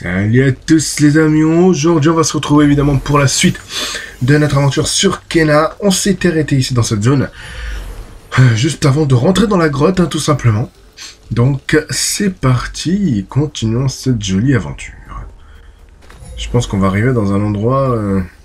Salut à tous les amis, aujourd'hui on va se retrouver évidemment pour la suite de notre aventure sur Kena. On s'est arrêté ici dans cette zone, juste avant de rentrer dans la grotte, tout simplement. Donc c'est parti, continuons cette jolie aventure. Je pense qu'on va arriver dans un endroit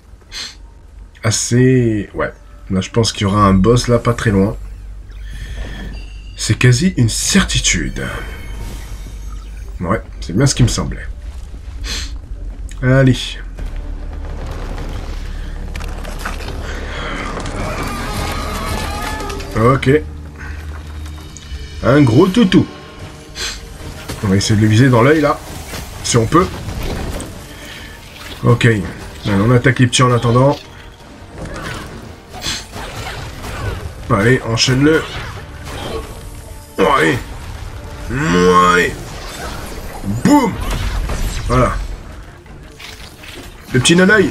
assez... Ouais, là je pense qu'il y aura un boss là pas très loin. C'est quasi une certitude. Ouais, c'est bien ce qui me semblait. Allez. Ok. Un gros toutou. On va essayer de le viser dans l'œil, là. Si on peut. Ok. Allez, on attaque les petits en attendant. Allez, enchaîne-le. Allez. Allez. Boum. Voilà. Le petit nanoï.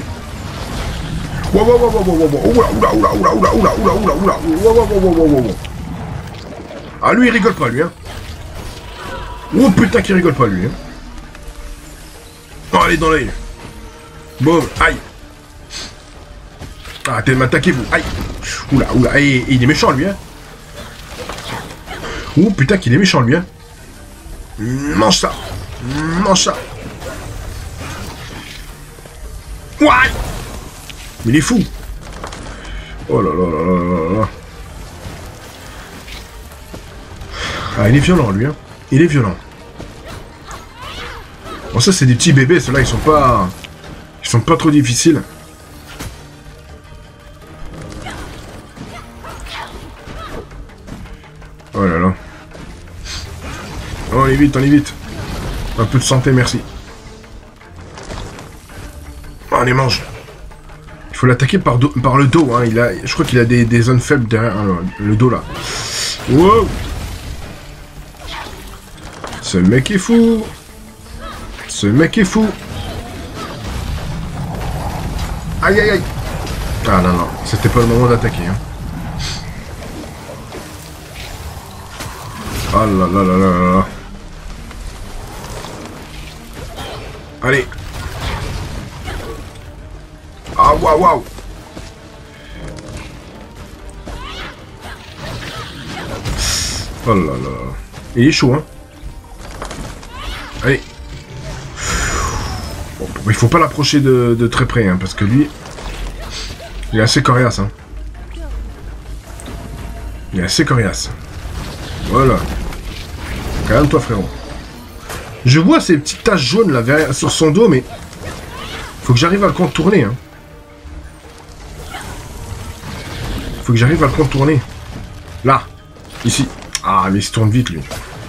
Ah, lui, il rigole pas, lui, hein. Oh, putain, qu'il rigole pas, lui, hein. Oh, allez, dans l'œil. Boum, aïe. Arrêtez de m'attaquer, vous. Aïe. Oula, oula, et il est méchant, lui, hein. Oh, putain, qu'il est méchant, lui, hein. Mange ça. Mange ça. Ouais. Il est fou. Oh là là là là là. Ah, il est violent, lui, hein. Il est violent. Bon, ça, c'est des petits bébés. Ceux-là, ils sont pas trop difficiles. Oh là là. Oh, on est vite, on est vite. Un peu de santé, merci. Oh, on les mange. Il faut l'attaquer par le dos, hein. Je crois qu'il a des zones faibles derrière le dos, là. Wow. Ce mec est fou. Ce mec est fou. Aïe, aïe, aïe. Ah, non, non. C'était pas le moment d'attaquer, hein. Oh là là là là là. Allez. Ah, waouh, waouh. Oh là là. Il est chaud, hein. Allez. Bon, il faut pas l'approcher de très près, hein, parce que lui... Il est assez coriace, hein. Il est assez coriace. Voilà. Calme-toi, frérot. Je vois ces petites taches jaunes, là, sur son dos, mais... Faut que j'arrive à le contourner, hein. Faut que j'arrive à le contourner. Là. Ici. Ah, mais il se tourne vite, lui.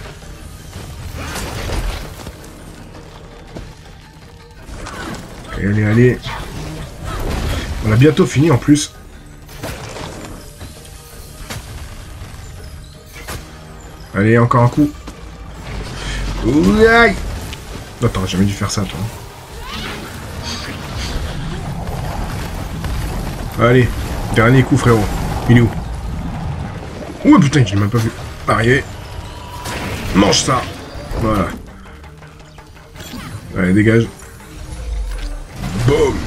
Allez, allez. On a bientôt fini, en plus. Allez, encore un coup. Ouh, aïe. Attends, j'ai jamais dû faire ça, toi. Allez, dernier coup, frérot. Il est où? Oh putain, j'ai même pas vu. Arrivé. Mange ça. Voilà. Allez, dégage. Boum.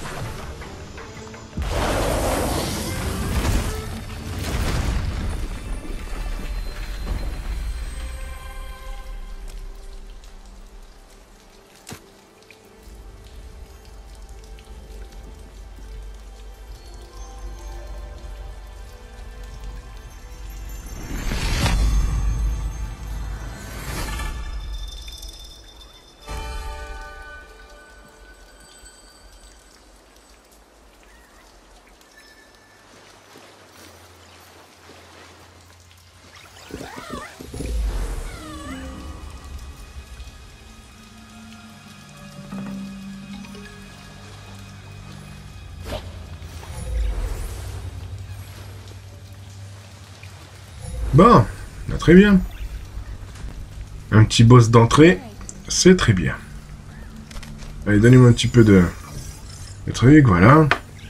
Bon, bah, très bien. Un petit boss d'entrée, c'est très bien. Allez, donnez-moi un petit peu de truc, voilà.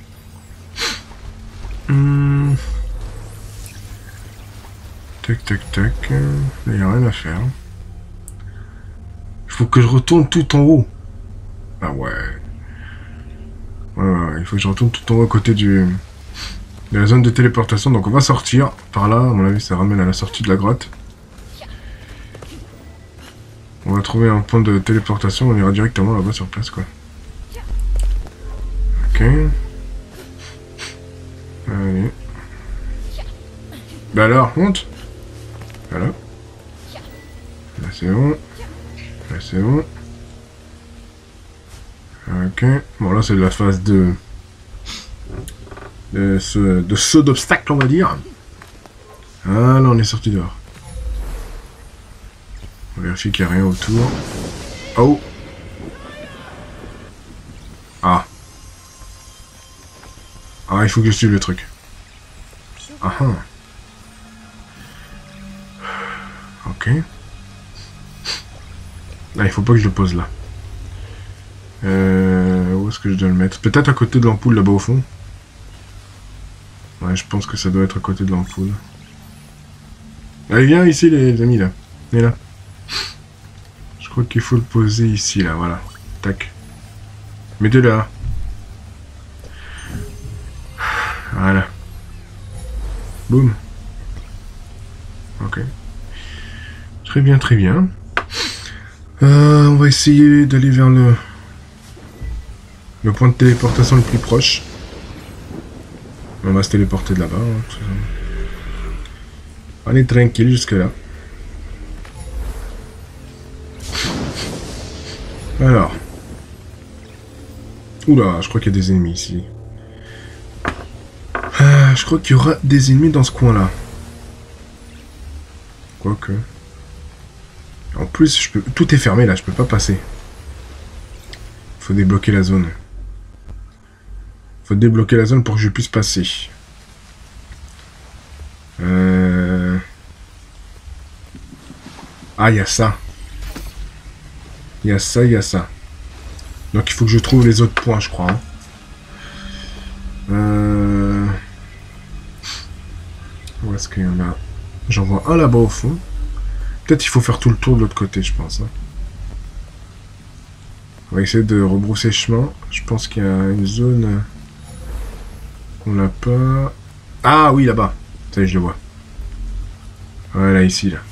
Tac, tac, tac. Il n'y a rien à faire. Il faut que je retourne tout en haut. Ah ouais. Ouais, il faut que je retourne tout en haut à côté de la zone de téléportation. Donc on va sortir par là. À mon avis, ça ramène à la sortie de la grotte. On va trouver un point de téléportation. On ira directement là-bas sur place, quoi. Ok. Allez. Bah alors, monte. Voilà. Là, c'est bon. Là, c'est bon. Ok. Bon, là, c'est de la phase de saut d'obstacle, on va dire. Ah, là, on est sorti dehors. On va vérifier qu'il n'y a rien autour. Oh! Ah. Ah, il faut que je suive le truc. Ah ah. Ok. Ah, il faut pas que je le pose là. Où est-ce que je dois le mettre? Peut-être à côté de l'ampoule là-bas au fond. Ouais, je pense que ça doit être à côté de l'ampoule. Allez, viens ici les amis là. Venez là. Je crois qu'il faut le poser ici là, voilà. Tac. Mettez là. Voilà. Boum. Ok. Très bien, très bien. On va essayer d'aller vers le point de téléportation le plus proche. On va se téléporter de là-bas. Hein, on est tranquille jusque là. Alors. Oula, je crois qu'il y a des ennemis ici. Je crois qu'il y aura des ennemis dans ce coin-là. Quoique. En plus, je peux... tout est fermé là, je peux pas passer. Faut débloquer la zone. Faut débloquer la zone pour que je puisse passer. Ah, il y a ça. Il y a ça, il y a ça. Donc il faut que je trouve les autres points, je crois. Hein. Où est-ce qu'il y en a? J'en vois un là-bas au fond. Peut-être il faut faire tout le tour de l'autre côté, je pense. Hein. On va essayer de rebrousser chemin. Je pense qu'il y a une zone qu'on n'a pas... Ah oui, là-bas. Ça y est, je le vois. Voilà, ici, là.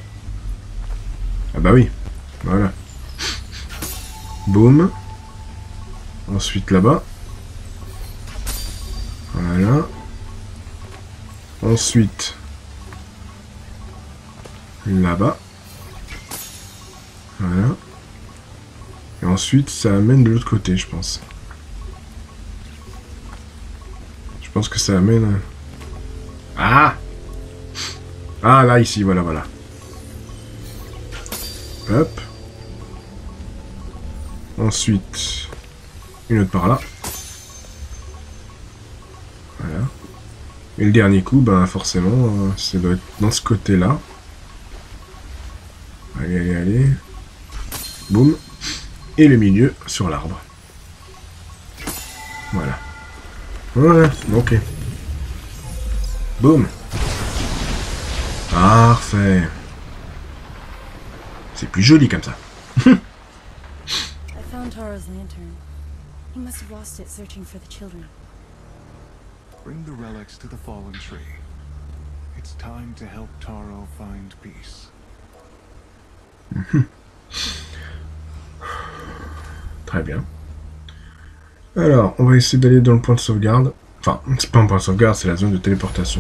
Ah bah oui. Voilà. Boum. Ensuite, là-bas. Voilà. Ensuite... là-bas. Voilà. Et ensuite, ça amène de l'autre côté, je pense. Je pense que ça amène... Ah! Ah, là, ici, voilà, voilà. Hop. Ensuite, une autre par là. Voilà. Et le dernier coup, ben forcément, ça doit être dans ce côté-là. Allez, allez, allez. Boum. Et le milieu sur l'arbre. Voilà. Voilà, ok. Boum. Parfait. C'est plus joli comme ça. I found Taro's lantern. He must have lost it searching for the children. Bring the relics to the fallen tree. It's time to help Taro find peace. Très bien. Alors, on va essayer d'aller dans le point de sauvegarde. Enfin, c'est pas un point de sauvegarde, c'est la zone de téléportation.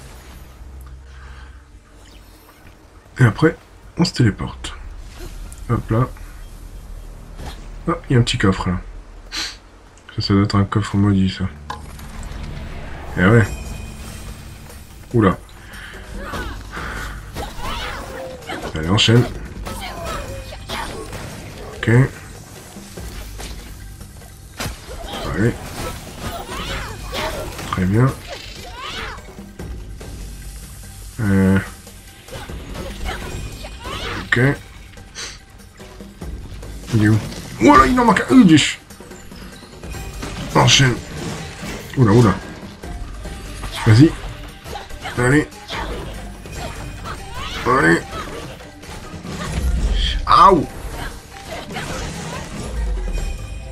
Et après, on se téléporte. Hop là. Ah, il y a un petit coffre là. Ça doit être un coffre maudit, ça. Eh ouais. Oula. Allez, enchaîne. Ok. Allez. Très bien. Ok. Il est où? Voilà, il en manque un. Enchaîne. Oula, oula. Vas-y. Allez. Allez. Aouh.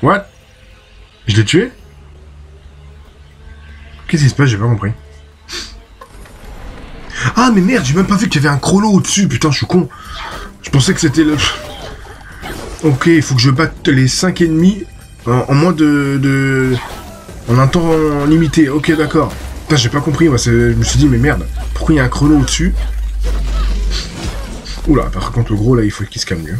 What? Je l'ai tué? Qu'est-ce qui se passe? J'ai pas compris. Ah mais merde, j'ai même pas vu qu'il y avait un chrono au-dessus, putain je suis con. Je pensais que c'était le... Ok, il faut que je batte les 5 ennemis en moins en un temps limité, ok d'accord. Putain j'ai pas compris, moi je me suis dit mais merde, pourquoi il y a un chrono au-dessus? Oula, par contre le gros là il faut qu'il se calme mieux.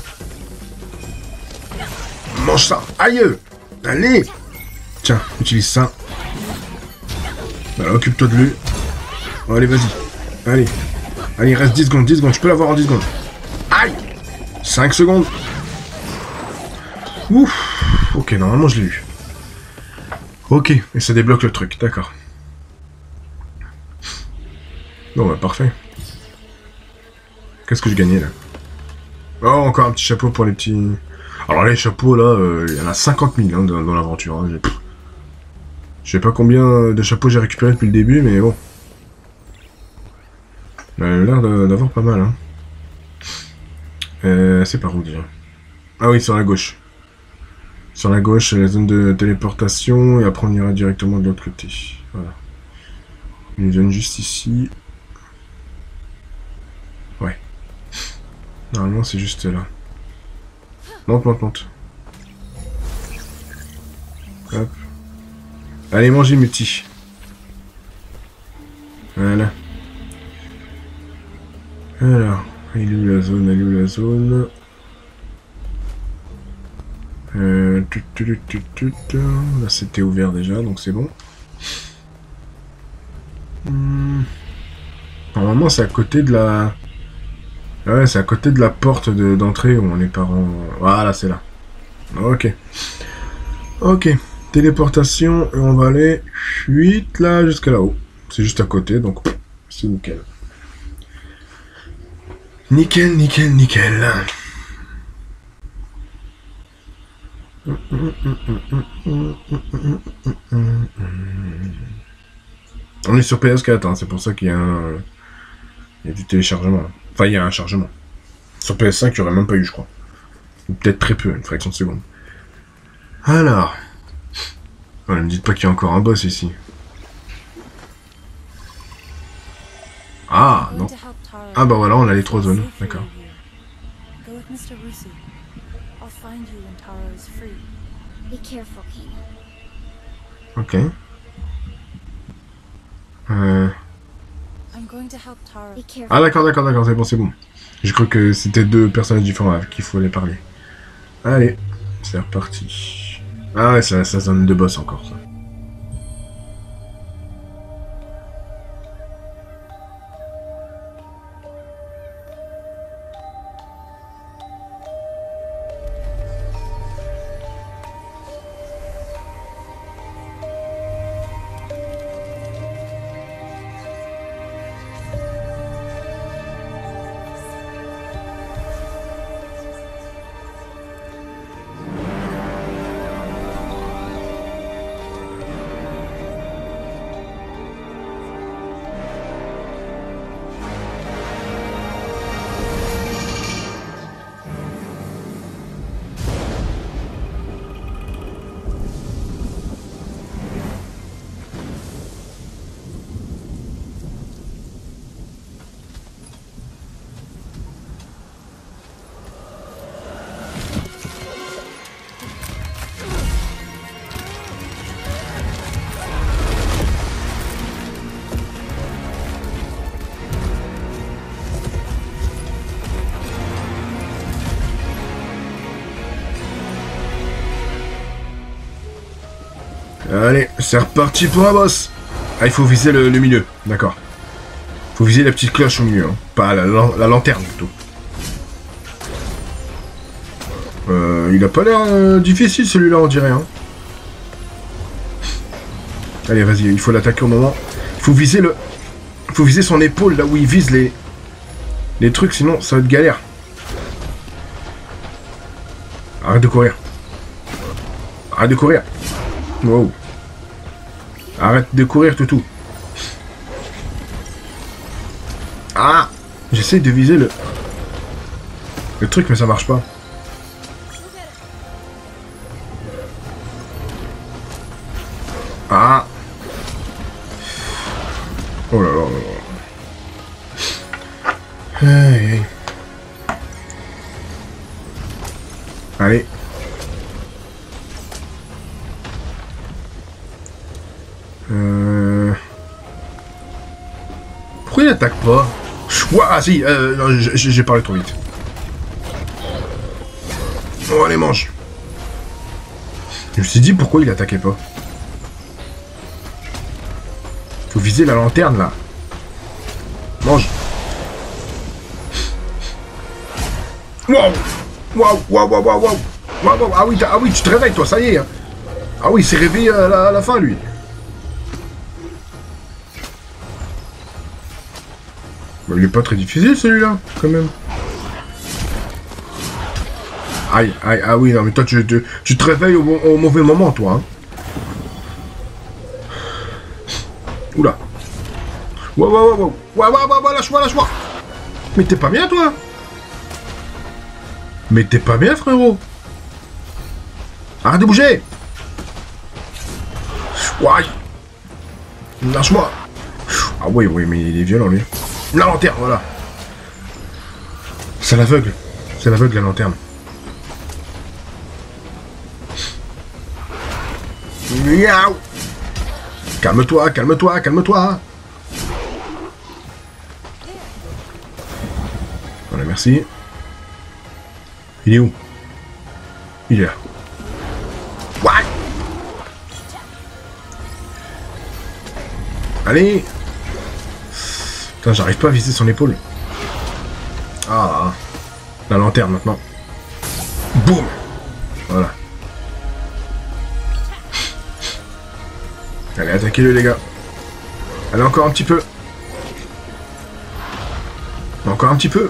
Mange ça, aïe. Allez. Tiens, utilise ça. Voilà, occupe-toi de lui. Oh, allez, vas-y. Allez. Allez, il reste 10 secondes, 10 secondes. Je peux l'avoir en 10 secondes. Aïe. 5 secondes. Ouf. Ok, normalement, je l'ai eu. Ok, et ça débloque le truc, d'accord. Bon, bah, parfait. Qu'est-ce que je gagnais, là? Oh, encore un petit chapeau pour les petits... Alors, les chapeaux, là, il y en a 50 000 hein, dans l'aventure. Hein. Je sais pas combien de chapeaux j'ai récupéré depuis le début, mais bon. Il a l'air d'avoir pas mal, hein. C'est par où, déjà? Ah oui, sur la gauche. Sur la gauche, la zone de téléportation, et après on ira directement de l'autre côté. Voilà. Une zone juste ici. Ouais. Normalement, c'est juste là. Monte, monte, monte. Hop. Allez, mangez, Muti. Voilà. Alors, elle est où la zone? Elle est où la zone? Là, c'était ouvert déjà, donc c'est bon. Normalement, c'est à côté de la... Ouais, c'est à côté de la porte d'entrée où les parents... Voilà, c'est là. Ok. Ok. Téléportation, et on va aller 8 là jusqu'à là-haut. C'est juste à côté, donc c'est nickel. Nickel, nickel, nickel. On est sur PS4, hein, c'est pour ça qu'il y a il y a du téléchargement. Enfin, il y a un chargement. Sur PS5, il n'y aurait même pas eu, je crois. Ou peut-être très peu, une fraction de seconde. Alors... Oh, ne me dites pas qu'il y a encore un boss ici. Ah, non. Ah bah voilà, on a les 3 zones, d'accord. Ok. Ah d'accord, d'accord, d'accord, c'est bon, c'est bon. J'ai cru que c'était 2 personnages différents avec qui il faut aller parler. Allez, c'est reparti. Ah ouais, c'est la zone de boss encore, ça. Allez, c'est reparti pour un boss. Ah, il faut viser le milieu, d'accord. Faut viser la petite cloche au milieu, hein. Pas la lanterne, plutôt. Il a pas l'air difficile, celui-là, on dirait, hein. Allez, vas-y, il faut l'attaquer au moment. Il faut viser il faut viser son épaule, là où il vise les trucs, sinon ça va être galère. Arrête de courir. Arrête de courir. Wow. Arrête de courir, toutou. Ah! J'essaye de viser le truc, mais ça marche pas. aïe aïe. Allez. Pourquoi il attaque pas? Ah si, non, j'ai parlé trop vite. Oh, allez, mange. Je me suis dit pourquoi il attaquait pas. Faut viser la lanterne, là. Mange. Wow. Waouh, waouh, waouh, waouh, waouh. Ah oui, tu te réveilles, toi, ça y est. Hein. Ah oui, il s'est réveillé à la fin, lui. Bah, il est pas très difficile, celui-là, quand même. Aïe, aïe, ah oui, non, mais toi, tu te réveilles au mauvais moment, toi. Hein. Oula. Waouh, lâche-moi. Mais t'es pas bien, toi. Mais t'es pas bien, frérot. Arrête de bouger. Ouaille. Lâche-moi. Ah oui, mais il est violent, lui. La lanterne, voilà. C'est l'aveugle. C'est l'aveugle, la lanterne. Miaou. Calme-toi. Voilà, merci. Il est où? Il est là. Ouais. Allez. Putain, j'arrive pas à viser son épaule. Ah. La lanterne, maintenant. Boum. Voilà. Allez, attaquez-le, les gars. Allez, encore un petit peu. Encore un petit peu.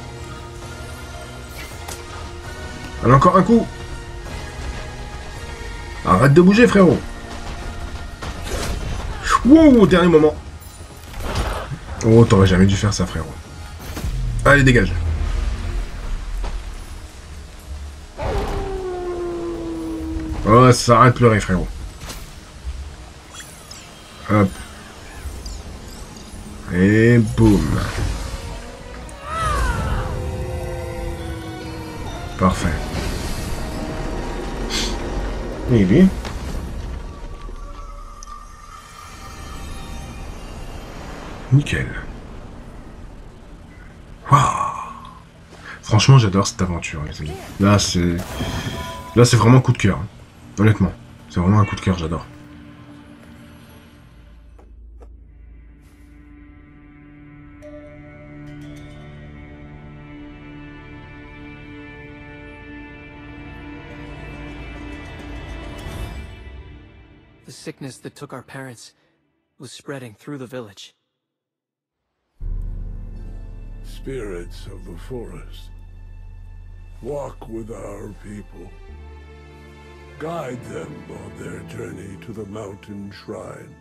Allez, encore un coup. Arrête de bouger, frérot. Wow, au dernier moment. Oh, t'aurais jamais dû faire ça, frérot. Allez, dégage. Oh, ça arrête de pleurer, frérot. Hop. Et boum. Parfait. Et lui? Nickel. Waouh. Franchement, j'adore cette aventure, les amis. Là, c'est vraiment un coup de cœur. Hein. Honnêtement. C'est vraiment un coup de cœur, j'adore. The sickness that took our parents was spreading through the village. Spirits of the forest, walk with our people. Guide them on their journey to the mountain shrine.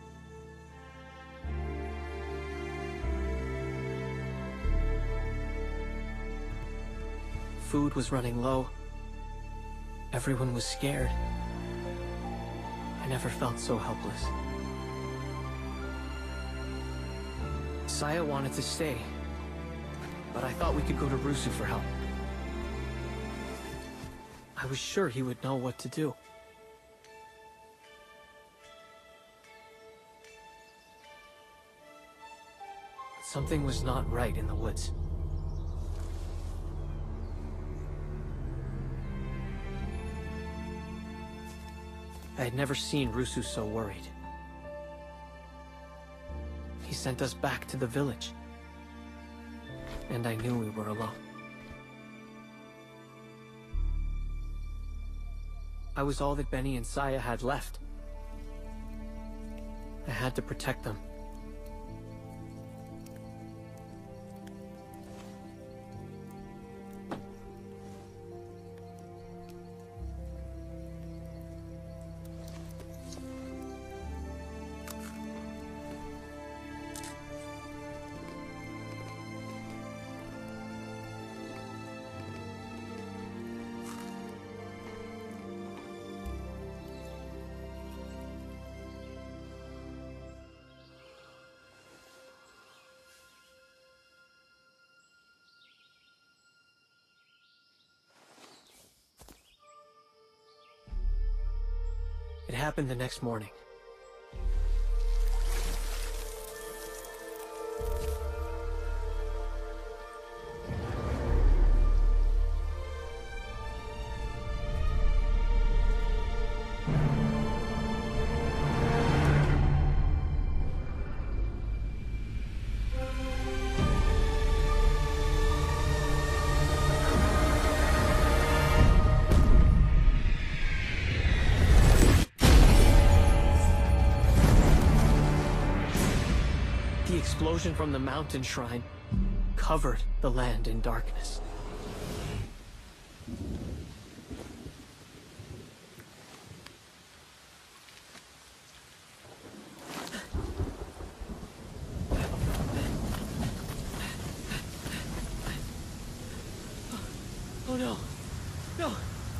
Food was running low. Everyone was scared. I never felt so helpless. Saya wanted to stay, but I thought we could go to Rusu for help. I was sure he would know what to do. But something was not right in the woods. I had never seen Rusu so worried. He sent us back to the village. And I knew we were alone. I was all that Benny and Saya had left. I had to protect them. It happened the next morning. The explosion from the mountain shrine covered the land in darkness. Oh no! No!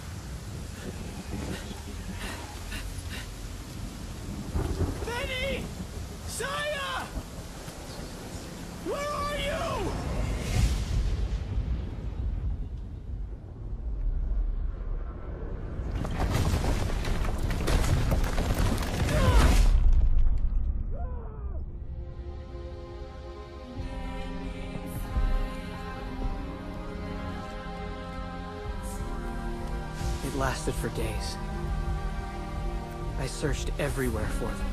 Benny! Saya! Where are you? It lasted for days. I searched everywhere for them.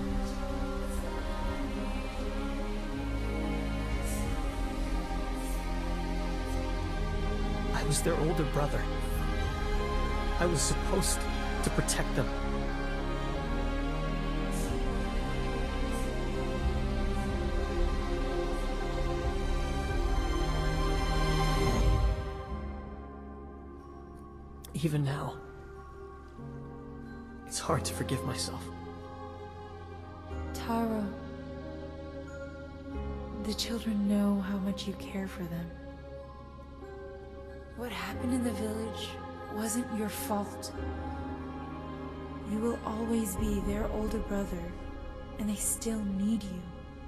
I was their older brother. I was supposed to protect them. Even now, it's hard to forgive myself. Taro, the children know how much you care for them. What happened in the village wasn't your fault. You will always be their older brother, and they still need you.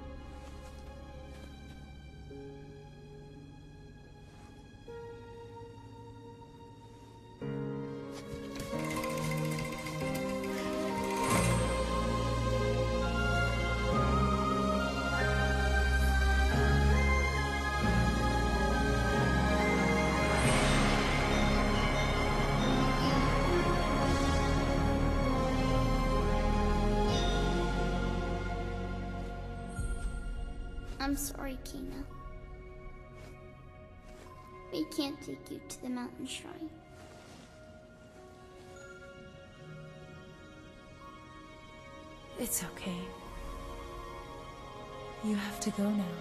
I'm sorry, Kina. We can't take you to the mountain shrine. It's okay. You have to go now.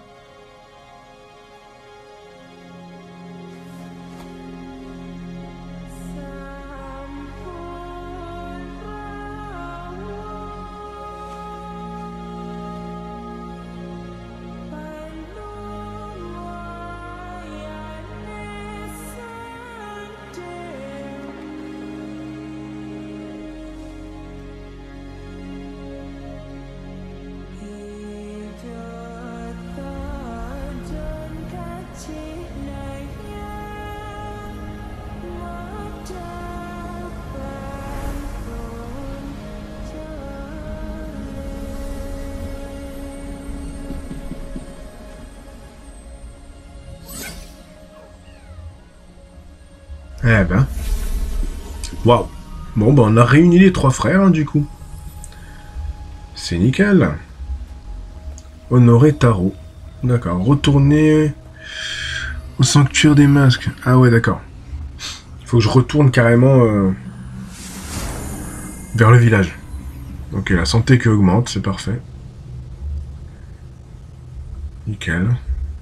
Eh ben. Waouh. Bon, ben on a réuni les trois frères, hein, du coup. C'est nickel. Honorer Taro. D'accord. Retourner au sanctuaire des masques. Ah ouais, d'accord. Il faut que je retourne carrément vers le village. Ok, la santé qui augmente, c'est parfait. Nickel.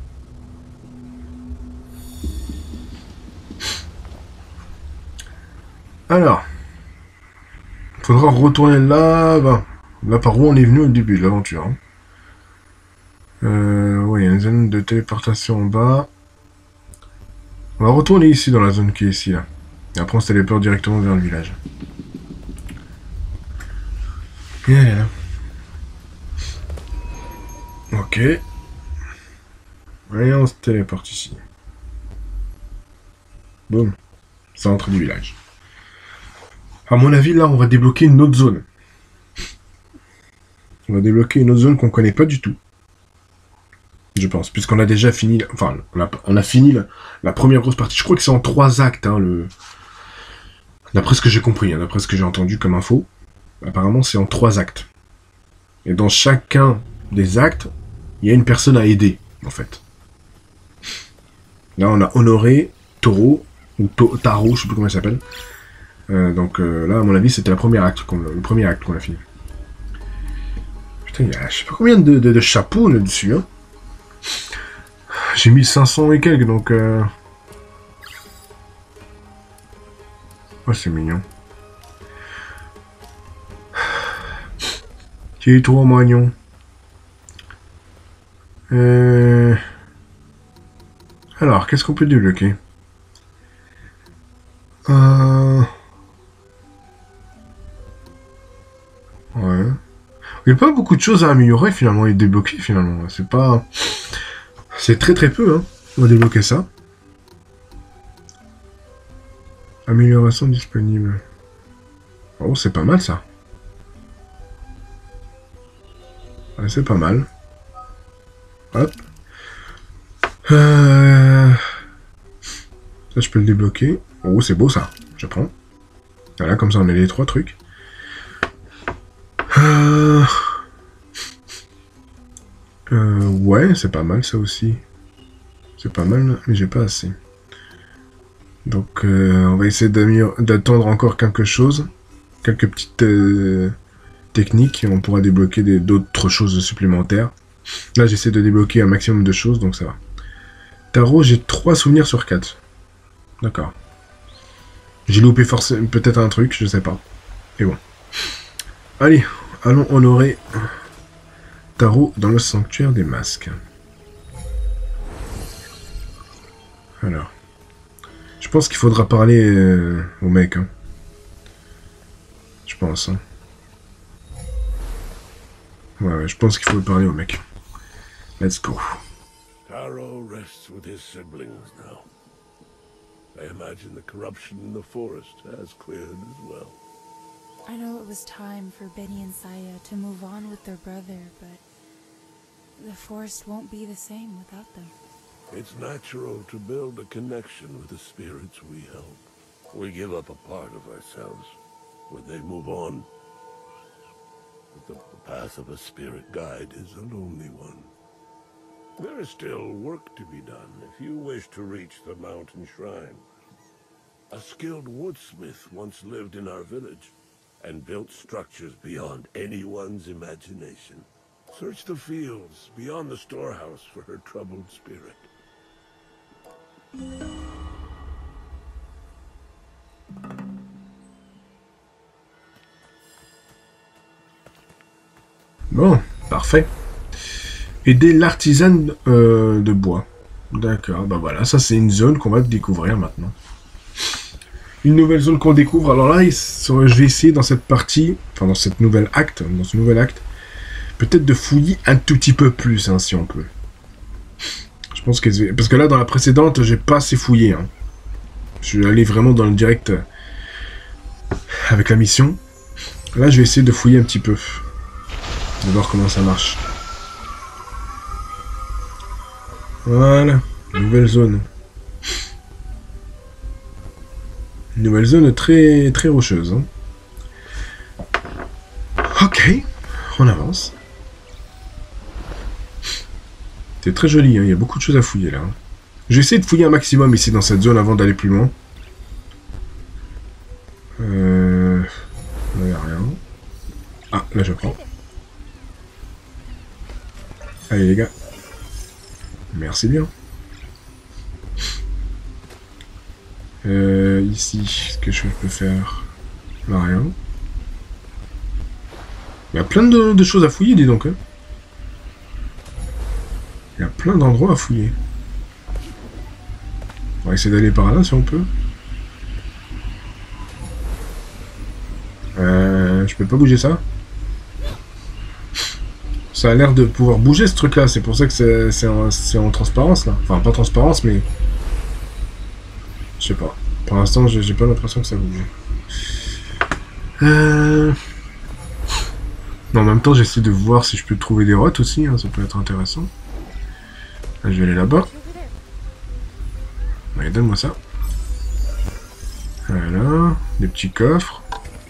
Alors, faudra retourner là-bas. Là par où on est venu au début de l'aventure. Hein. Ouais, il y a une zone de téléportation en bas. On va retourner ici, dans la zone qui est ici, là. Et après on se téléporte directement vers le village. Et elle est là. Ok. Et on se téléporte ici. Boum. Centre du village. À mon avis, là, on va débloquer une autre zone. On va débloquer une autre zone qu'on connaît pas du tout. Je pense, puisqu'on a déjà fini... Enfin, on a fini la première grosse partie. Je crois que c'est en 3 actes, hein, d'après ce que j'ai compris, hein, d'après ce que j'ai entendu comme info. Apparemment, c'est en 3 actes. Et dans chacun des actes, il y a une personne à aider, en fait. Là, on a Honoré, Taro, ou Taro, je sais plus comment il s'appelle. Donc là, à mon avis, c'était le premier acte qu'on a fini. Putain, il y a je sais pas combien de chapeaux là-dessus, hein. J'ai mis 500 et quelques, donc... Oh, c'est mignon. Tu es trop mignon. Alors, qu'est-ce qu'on peut débloquer? Ouais. Il n'y a pas beaucoup de choses à améliorer finalement et débloquer finalement. C'est pas... C'est très très peu, hein. On va débloquer ça. Amélioration disponible. Oh, c'est pas mal ça. Ouais, c'est pas mal. Hop. Ça, je peux le débloquer. Oh, c'est beau ça. Je prends. Voilà, comme ça on a les 3 trucs. Ouais, c'est pas mal ça aussi. C'est pas mal, mais j'ai pas assez. Donc, on va essayer d'attendre encore quelque chose. Quelques petites techniques et on pourra débloquer d'autres choses supplémentaires. Là, j'essaie de débloquer un maximum de choses, donc ça va. Tarot, j'ai 3 souvenirs sur 4. D'accord. J'ai loupé forcément peut-être un truc, je sais pas. Et bon. Allez, allons honorer Taro dans le sanctuaire des masques. Alors. Je pense qu'il faudra parler au mec. Hein. Je pense. Hein. Ouais, je pense qu'il faut parler au mec. Let's go. Taro rests with his siblings now. I imagine the corruption in the forest has cleared as well. I know it was time for Benny and Saya to move on with their brother, but the forest won't be the same without them. It's natural to build a connection with the spirits we help. We give up a part of ourselves when they move on. But the path of a spirit guide is a lonely one. There is still work to be done if you wish to reach the mountain shrine. A skilled woodsmith once lived in our village and built structures beyond anyone's imagination. Search the fields beyond the storehouse for her troubled spirit. Bon, parfait. Aider l'artisane de bois. D'accord, bah voilà, ça c'est une zone qu'on va découvrir maintenant. Une nouvelle zone qu'on découvre. Alors là, je vais essayer dans cette partie, enfin dans cette nouvelle acte, dans ce nouvel acte, peut-être de fouiller un tout petit peu plus, hein, si on peut. Je pense que... Parce que là, dans la précédente, j'ai pas assez fouillé. Hein. Je suis allé vraiment dans le direct avec la mission. Là, je vais essayer de fouiller un petit peu. De voir comment ça marche. Voilà. Nouvelle zone. Une nouvelle zone très, très rocheuse. Hein. Ok. On avance. C'est très joli, hein. Il y a beaucoup de choses à fouiller là. Je vais essayer de fouiller un maximum ici dans cette zone avant d'aller plus loin. Là, il n'y a rien. Ah, là je prends. Allez les gars. Merci bien. Ici, ce que je peux faire. Là, rien. Il y a plein de choses à fouiller, dis donc. Hein. Il y a plein d'endroits à fouiller. On va essayer d'aller par là si on peut. Je peux pas bouger ça. Ça a l'air de pouvoir bouger ce truc là, c'est pour ça que c'est en transparence là. Enfin pas transparence mais... Je sais pas. Pour l'instant j'ai pas l'impression que ça bouge. Mais en même temps, j'essaie de voir si je peux trouver des rottes aussi, hein, ça peut être intéressant. Là, je vais aller là-bas. Allez, donne-moi ça. Voilà, des petits coffres.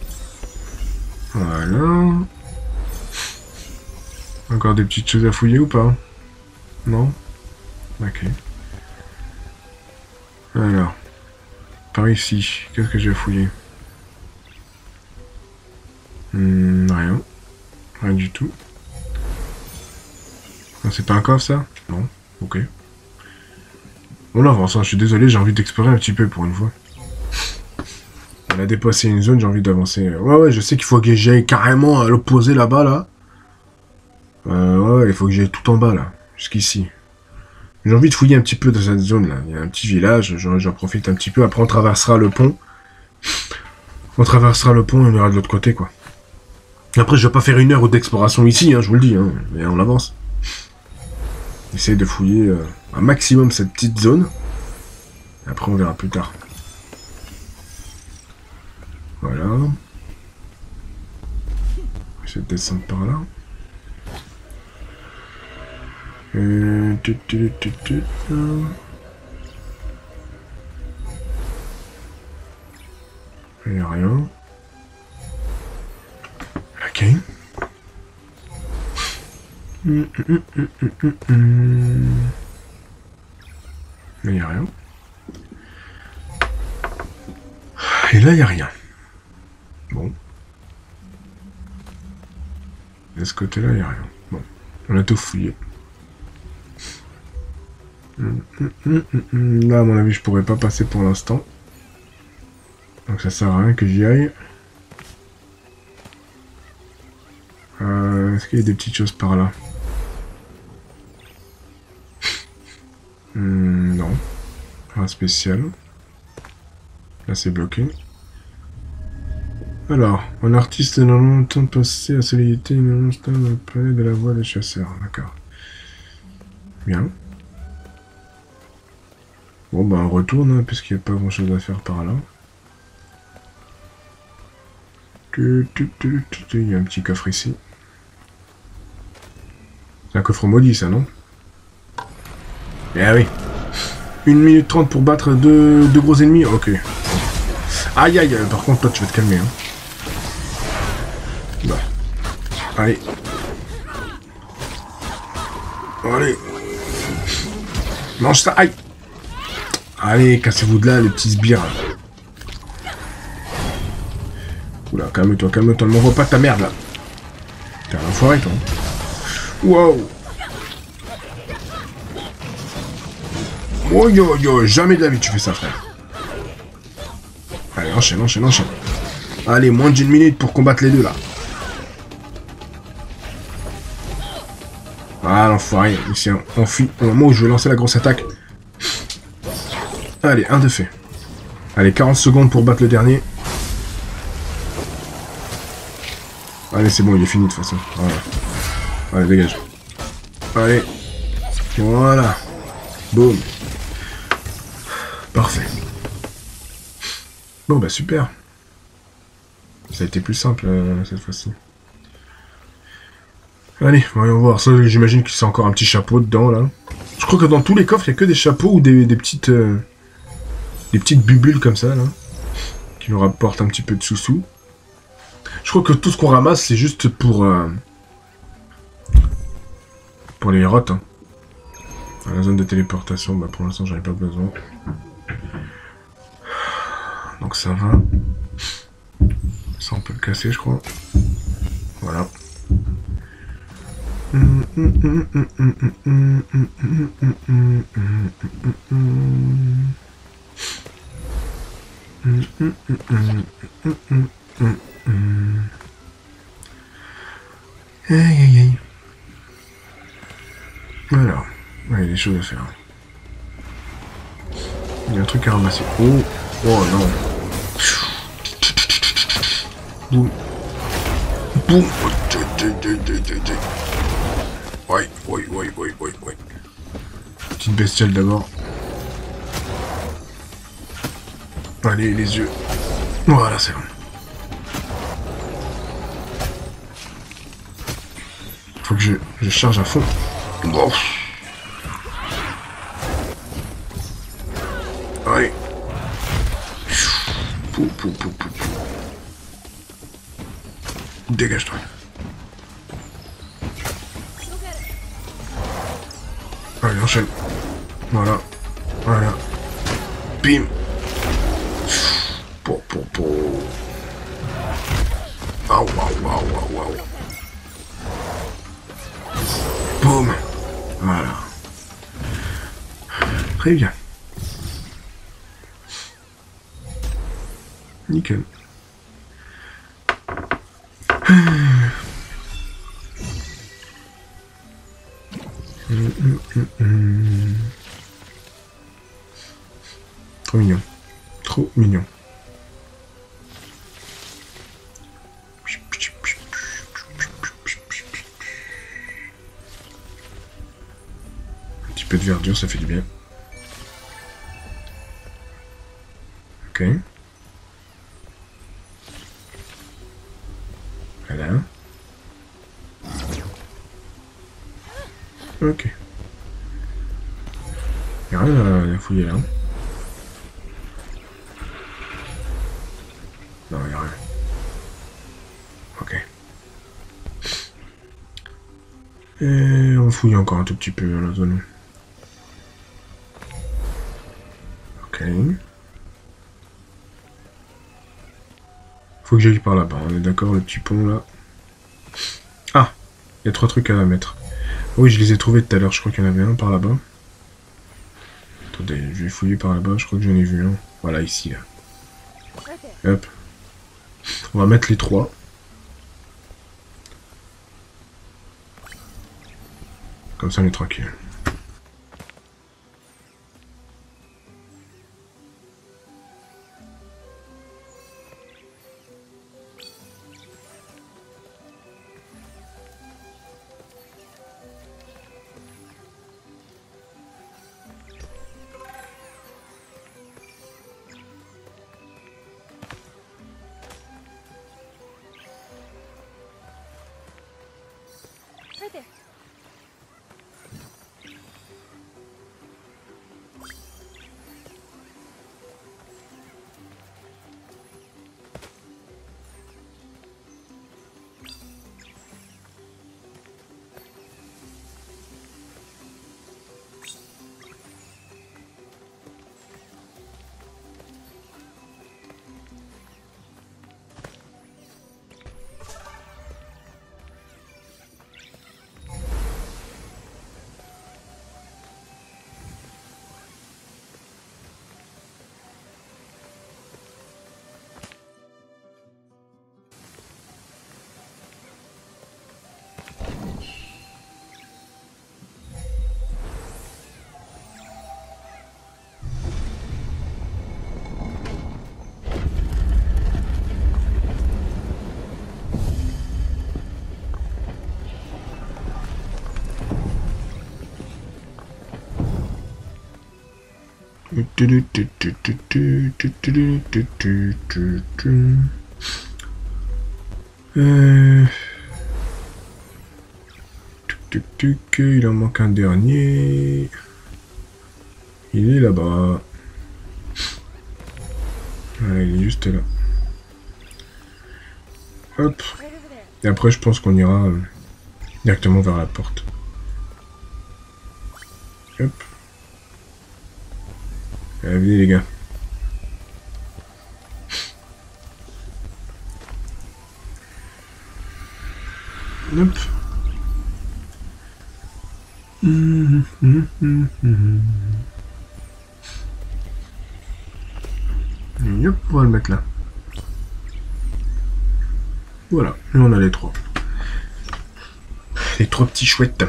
Voilà. Encore des petites choses à fouiller ou pas? Non? Ok. Alors. Par ici, qu'est-ce que j'ai fouillé? Rien. Rien du tout. Non, c'est pas un coffre ça? Non. Ok. On avance, hein. Je suis désolé, j'ai envie d'explorer un petit peu pour une fois. On a dépassé une zone, j'ai envie d'avancer. Ouais, je sais qu'il faut que j'aille carrément à l'opposé là-bas, là. Ouais, il faut que j'aille tout en bas, là. Jusqu'ici. J'ai envie de fouiller un petit peu dans cette zone, là. Il y a un petit village, j'en profite un petit peu. Après, on traversera le pont. On traversera le pont et on ira de l'autre côté, quoi. Après, je vais pas faire 1 heure d'exploration ici, hein, je vous le dis, hein. Mais on avance. Essaye de fouiller un maximum cette petite zone. Après, on verra plus tard. Voilà. Je vais descendre par là. Il n'y a rien. Ok. Il n'y a rien. Et là, il n'y a rien. Bon. De ce côté-là, il n'y a rien. Bon. On a tout fouillé. Là, à mon avis, je pourrais pas passer pour l'instant. Donc ça sert à rien que j'y aille. Est-ce qu'il y a des petites choses par là? Non. Pas spécial. Là, c'est bloqué. Alors, un artiste dans longtemps passé à solidité une instant dans le palais de la voie des chasseurs. D'accord. Bien. Bon, bah, on retourne, hein, puisqu'il n'y a pas grand chose à faire par là. Il y a un petit coffre ici. C'est un coffre maudit, ça, non? Eh oui. 1 minute 30 pour battre deux gros ennemis. Ok. Aïe, aïe, par contre, toi, tu vas te calmer, hein. Bah. Allez. Allez. Mange ça, aïe. Allez, cassez-vous de là, les petits sbires. Oula, calme-toi, ne m'envoie pas ta merde, là. T'es un enfoiré, toi. Wow. Oh yo yo, jamais de la vie tu fais ça, frère. Allez, enchaîne. Allez, moins d'1 minute pour combattre les deux, là. Ah, l'enfoiré. Ici, on fuit au moment où je vais lancer la grosse attaque. Allez, 1 de fait. Allez, 40 secondes pour battre le dernier. Allez, c'est bon, il est fini de toute façon. Voilà. Allez, dégage. Allez. Voilà. Boum. Parfait. Bon, bah super. Ça a été plus simple cette fois-ci. Allez, voyons voir. Ça, j'imagine que c'est encore un petit chapeau dedans, là. Je crois que dans tous les coffres, il n'y a que des chapeaux ou des petites... des petites bubules comme ça, là. Qui nous rapportent un petit peu de sous-sous. Je crois que tout ce qu'on ramasse, c'est juste pour les rottes. Hein. Dans la zone de téléportation, bah pour l'instant, j'en ai pas besoin. Donc ça va. Ça, on peut le casser, je crois. Voilà. Aïe aïe aïe. Alors, il y a des choses à faire. Il y a un truc à ramasser. Oh, oh non. Boum. Boum. Ouais. Petite bestiole d'abord. Allez, les yeux. Voilà, c'est bon. que je charge à fond. Bon. Allez. Pou, pou, pou, pou. Dégage-toi. Allez, enchaîne. Voilà. Voilà. Bim. Pou, pou, pou. Ah, waouh, waouh, waouh, waouh. Boum. Voilà. Très bien. Nickel. Trop mignon. Trop mignon. Un petit peu de verdure, ça fait du bien. Ok. Voilà. Ok. Y'a rien à fouiller là. Non, y'a rien. Ok. Et on fouille encore un tout petit peu la zone. Ok. Faut que j'aille par là-bas, on est d'accord, le petit pont là. Ah, il y a 3 trucs à mettre. Oui, je les ai trouvés tout à l'heure, je crois qu'il y en avait un par là-bas. Attendez, je vais fouiller par là-bas, je crois que j'en ai vu un. Voilà, ici, là. Hop. On va mettre les 3. Comme ça, on est tranquille. Right there. Il en manque un dernier. Il est là-bas. Voilà, il est juste là. Hop. Et après, je pense qu'on ira directement vers la porte. Hop. Allez, venez les gars. Hop. Et hop, on va le mettre là. Voilà, et on a les 3. Les 3 petits chouettes.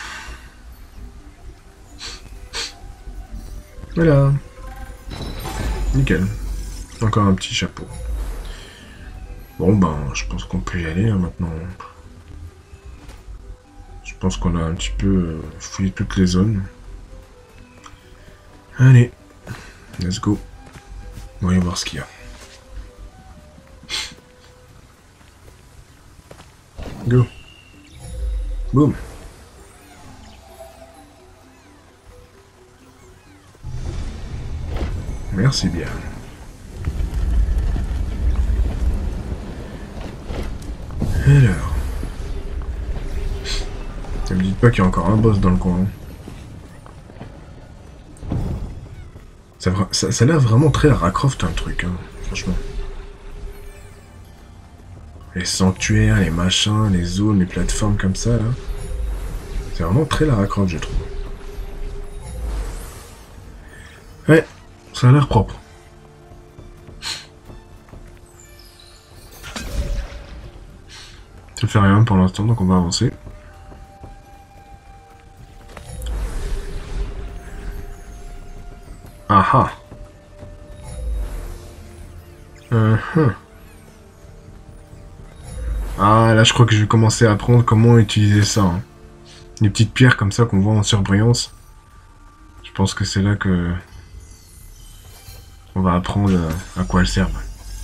Voilà. Nickel. Encore un petit chapeau. Bon ben, je pense qu'on peut y aller hein, maintenant. Je pense qu'on a un petit peu fouillé toutes les zones. Allez, let's go. Voyons voir ce qu'il y a. Go. Boum. Merci bien. Alors... Ne me dites pas qu'il y a encore un boss dans le coin. Ça a l'air vraiment très Lara Croft, un truc, hein, franchement. Les sanctuaires, les machins, les zones, les plateformes comme ça, là. C'est vraiment très Lara Croft, je trouve. Ouais, ça a l'air propre. Ça fait rien pour l'instant, donc on va avancer. Ah ah. Ah, là je crois que je vais commencer à apprendre comment utiliser ça. Hein. Les petites pierres comme ça qu'on voit en surbrillance. Je pense que c'est là que... on va apprendre à quoi elles servent.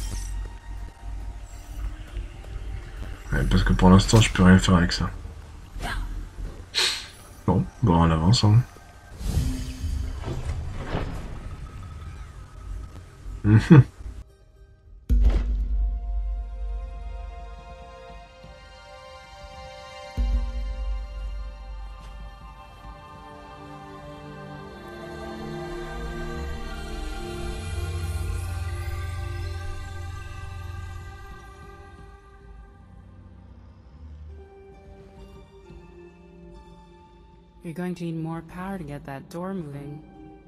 Ouais, parce que pour l'instant je peux rien faire avec ça. Bon, on avance. Hein. You're going to need more power to get that door moving.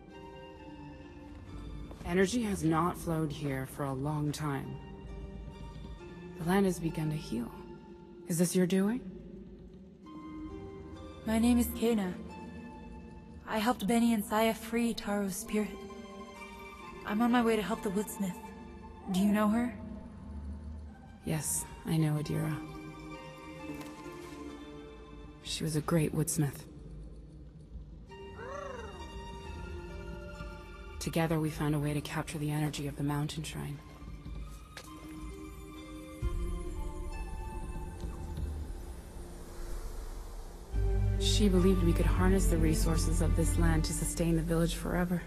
Energy has not flowed here for a long time. The land has begun to heal. Is this your doing? My name is Kena. I helped Benny and Saya free Taro's spirit. I'm on my way to help the woodsmith. Do you know her? Yes, I know Adira. She was a great woodsmith. Together we found a way to capture the energy of the mountain shrine. She believed we could harness the resources of this land to sustain the village forever.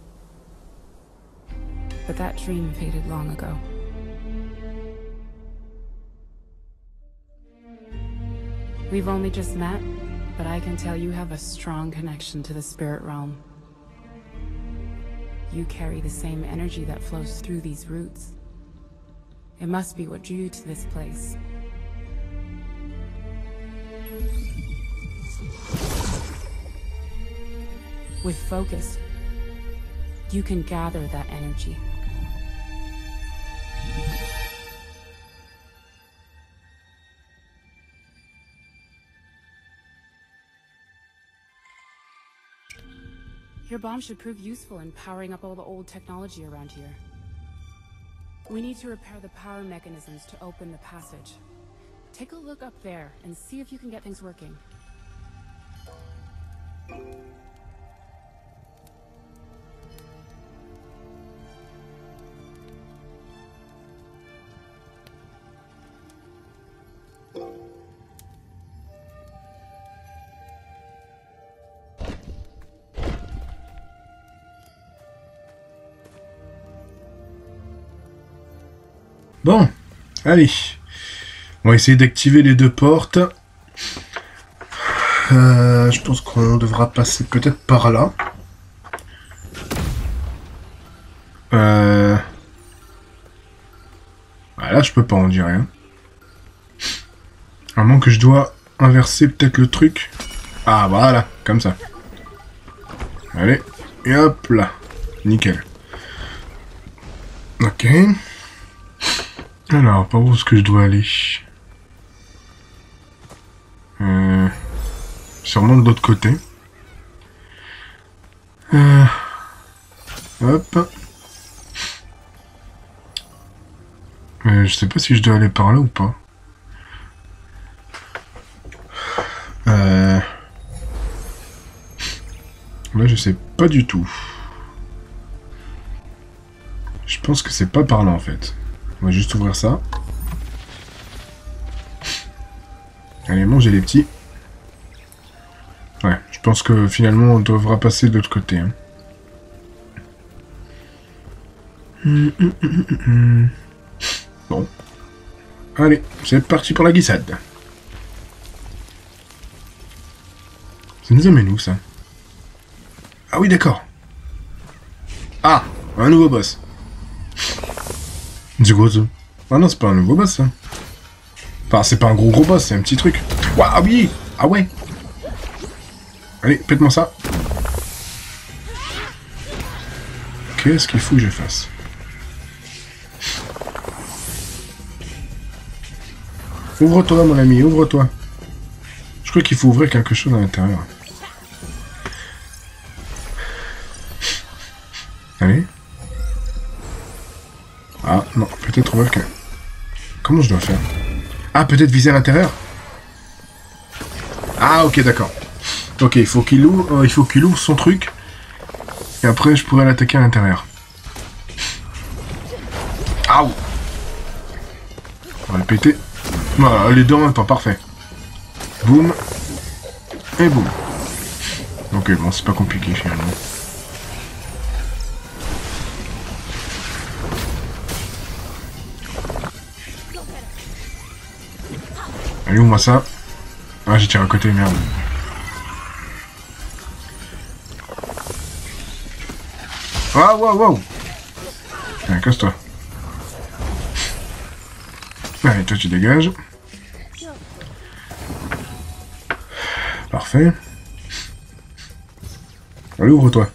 But that dream faded long ago. We've only just met, but I can tell you have a strong connection to the spirit realm. You carry the same energy that flows through these roots. It must be what drew you to this place. With focus, you can gather that energy. Your bomb should prove useful in powering up all the old technology around here. We need to repair the power mechanisms to open the passage. Take a look up there and see if you can get things working. Bon, allez. On va essayer d'activer les deux portes. Je pense qu'on devra passer peut-être par là. Là, je peux pas en dire rien. À moins que je dois inverser peut-être le truc. Ah, voilà, comme ça. Allez, et hop là. Nickel. Ok. Alors, par où est-ce que je dois aller? Sûrement de l'autre côté. Hop. Je sais pas si je dois aller par là ou pas. Là, je sais pas du tout. Je pense que c'est pas par là en fait. On va juste ouvrir ça. Allez, mangez les petits. Ouais, je pense que finalement on devra passer de l'autre côté. Hein. Bon. Allez, c'est parti pour la glissade. Ça nous amène où, ça? Ah oui, d'accord. Ah, un nouveau boss. C'est quoi, ça? Ah non, c'est pas un nouveau boss, ça. Enfin, c'est pas un gros boss, c'est un petit truc. Ouah, ah oui. Ah ouais. Allez, pète-moi ça. Qu'est-ce qu'il faut que je fasse? Ouvre-toi, mon ami, ouvre-toi. Je crois qu'il faut ouvrir quelque chose à l'intérieur. Allez. Ah, non, peut-être ouvrir que... Comment je dois faire? Ah, peut-être viser à l'intérieur? Ah, ok, d'accord. Ok, il faut qu'il ouvre son truc. Et après, je pourrais l'attaquer à l'intérieur. Aouh! On va le péter. Voilà, les deux en même temps, parfait. Boum. Et boum. Ok, bon, c'est pas compliqué finalement. Allez, ouvre-moi ça. Ah, j'ai tiré à côté, merde. Ah, wow, wow. Tiens, casse-toi. Allez, toi, tu dégages. Parfait. Allez, ouvre-toi.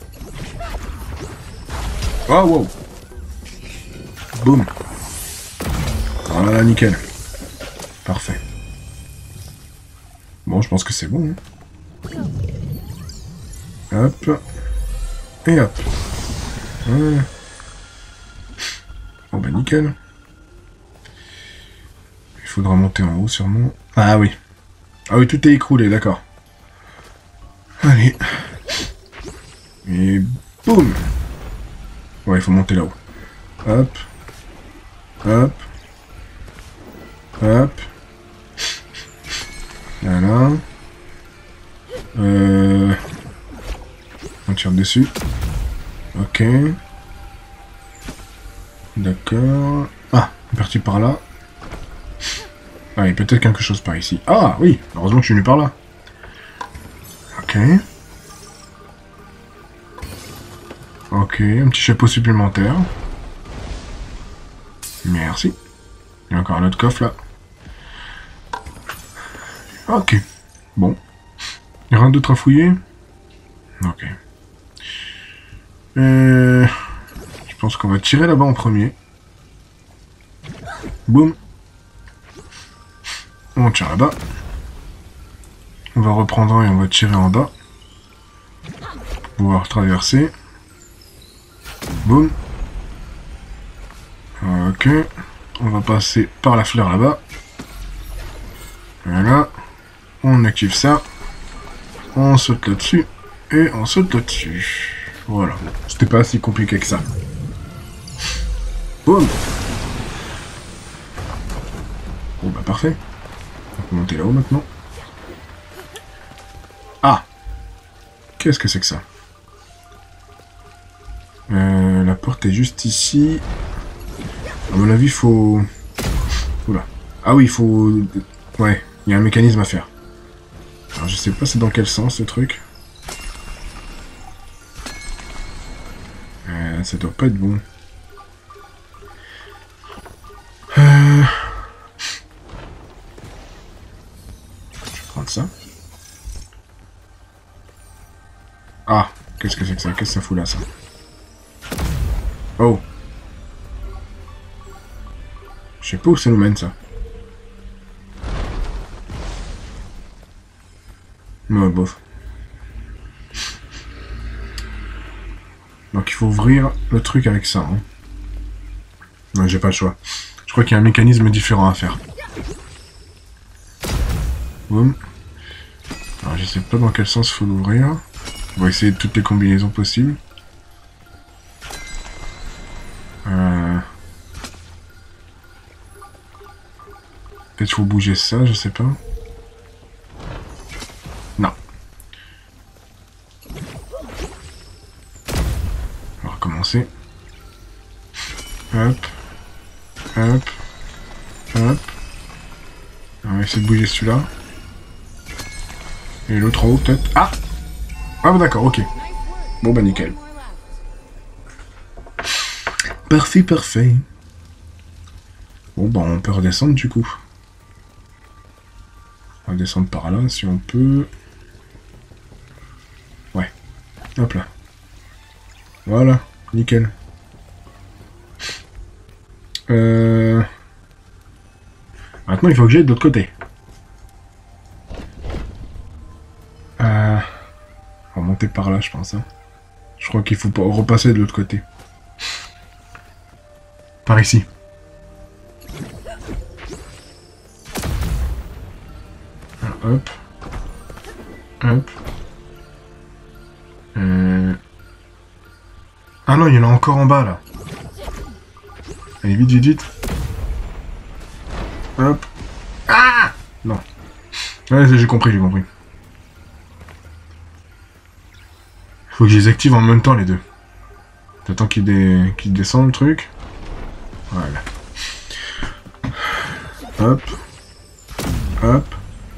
Oh, wow. Boum. Voilà, nickel. Parfait. Bon, je pense que c'est bon. Hein. Hop. Et hop. Voilà. Bon, bah, nickel. Il faudra monter en haut, sûrement. Ah oui. Ah oui, tout est écroulé, d'accord. Allez. Et boum. Ouais, il faut monter là-haut. Hop. Hop. Hop. Voilà. On tire dessus. Ok. D'accord. Ah, on est parti par là. Ah, il y a peut-être quelque chose par ici. Ah, oui, heureusement que je suis venu par là. Ok. Ok, un petit chapeau supplémentaire. Merci. Il y a encore un autre coffre là. Ok. Bon. Il y a rien d'autre à fouiller? Ok. Je pense qu'on va tirer là-bas en premier. Boum. On tire là-bas. On va reprendre et on va tirer en bas. Pour pouvoir traverser. Boum. Ok. On va passer par la fleur là-bas. Voilà. On active ça. On saute là-dessus. Et on saute là-dessus. Voilà. C'était pas si compliqué que ça. Boum. Bon bah parfait. On peut monter là-haut maintenant. Ah! Qu'est-ce que c'est que ça? La porte est juste ici. À mon avis, il faut... Oula. Ah oui, il faut... Ouais, il y a un mécanisme à faire. Alors je sais pas c'est dans quel sens ce truc. Ça doit pas être bon. Je vais prendre ça. Ah, qu'est-ce que c'est que ça? Qu'est-ce que ça fout là, ça? Oh. Je sais pas où ça nous mène, ça. Ouais, bof. Donc il faut ouvrir le truc avec ça. Hein. Ouais, j'ai pas le choix. Je crois qu'il y a un mécanisme différent à faire. Boum. Alors je sais pas dans quel sens il faut l'ouvrir. On va essayer toutes les combinaisons possibles. Peut-être qu'il faut bouger ça, je sais pas. Non. Hop. Hop. Hop. On va essayer de bouger celui-là. Et l'autre en haut, peut-être. Ah! Ah, bah d'accord, ok. Bon, bah nickel. Parfait, parfait. Bon, bah on peut redescendre, du coup. On va descendre par là, si on peut. Ouais. Hop là. Voilà, nickel. Maintenant, il faut que j'aille de l'autre côté. On va monter par là, je pense. Hein. Je crois qu'il faut repasser de l'autre côté. Par ici. Hop. Hop. Ah non, il y en a encore en bas, là. Allez, vite, vite, vite. Hop. Ah! Non. Ouais, j'ai compris, j'ai compris. Faut que je les active en même temps, les deux. J'attends qu'il descende, le truc. Voilà. Hop. Hop.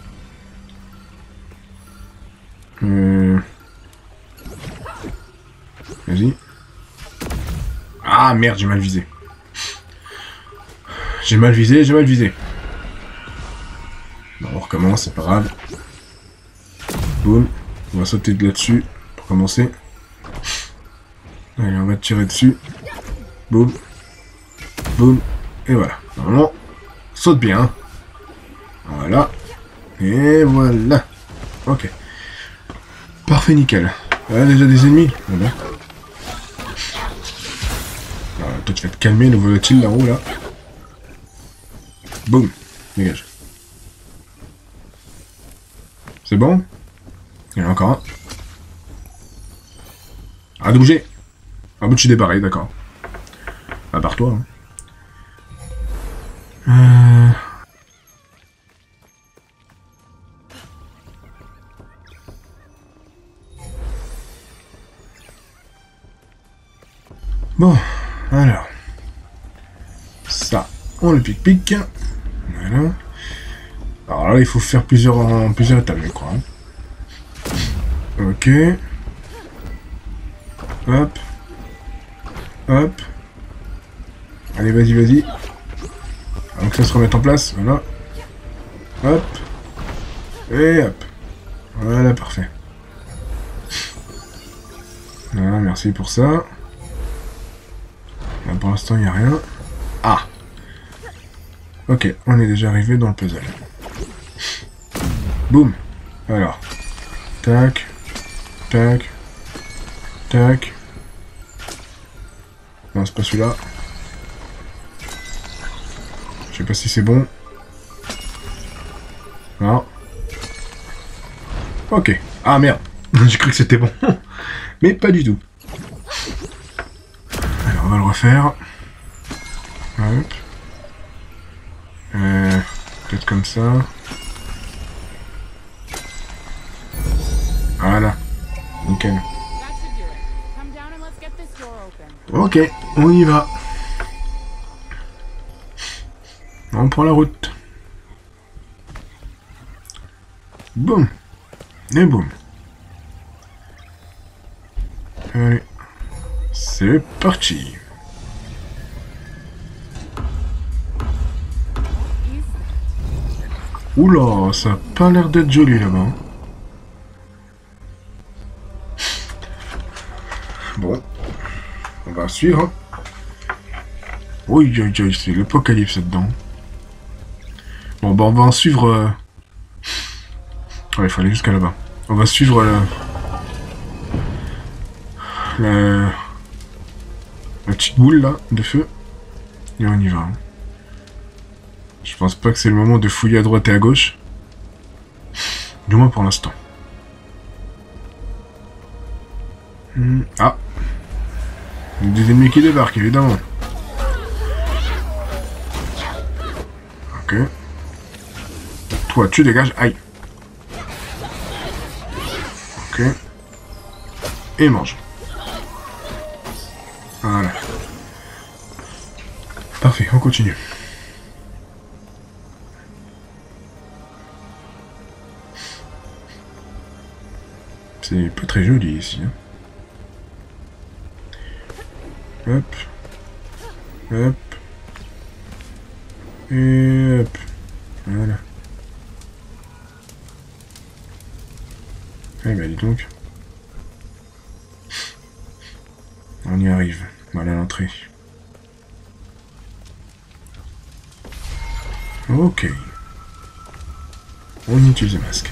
Vas-y. Ah, merde, j'ai mal visé. J'ai mal visé, j'ai mal visé. Bon, on recommence, c'est pas grave. Boum. On va sauter de là-dessus pour commencer. Allez, on va tirer dessus. Boum. Boum. Et voilà. Normalement, saute bien. Hein. Voilà. Et voilà. Ok. Parfait, nickel. Ah, déjà des ennemis. Voilà. Alors, toi, tu vas te calmer, le volatile là-haut, là. Boum. Dégage. C'est bon? Il y en a encore un. Arrête de bouger. Ah, bah, tu es débarré, d'accord. À part toi. Hein. Bon, alors. Ça, on le pique-pique. Voilà. Alors là, il faut faire plusieurs étapes, je crois. Ok. Hop. Hop. Allez, vas-y, vas-y. Donc ça se remette en place, voilà. Hop. Et hop. Voilà, parfait. Voilà, merci pour ça. Là, pour l'instant, il n'y a rien. Ah! Ok, on est déjà arrivé dans le puzzle. Boum. Alors. Tac. Tac. Tac. Non, c'est pas celui-là. Je sais pas si c'est bon. Non. Ok. Ah merde. J'ai cru que c'était bon. Mais pas du tout. Alors on va le refaire. Hop. Peut-être comme ça. Voilà. Nickel. Ok, on y va. On prend la route. Boum. Et boum. Allez. C'est parti. Oula, ça a pas l'air d'être joli là-bas. Bon. On va suivre. Oui, c'est l'apocalypse là-dedans. Bon, bah on va en suivre... Ouais, il faut aller jusqu'à là-bas. On va suivre la petite boule là, de feu. Et on y va. Je pense pas que c'est le moment de fouiller à droite et à gauche. Du moins pour l'instant. Ah. Des ennemis qui débarquent, évidemment. Ok. Toi, tu dégages. Aïe. Ok. Et mange. Voilà. Parfait, on continue. C'est pas très joli ici. Hein. Hop. Hop. Et hop. Voilà. Eh ben dis donc. On y arrive. Voilà l'entrée. Ok. On utilise le masque.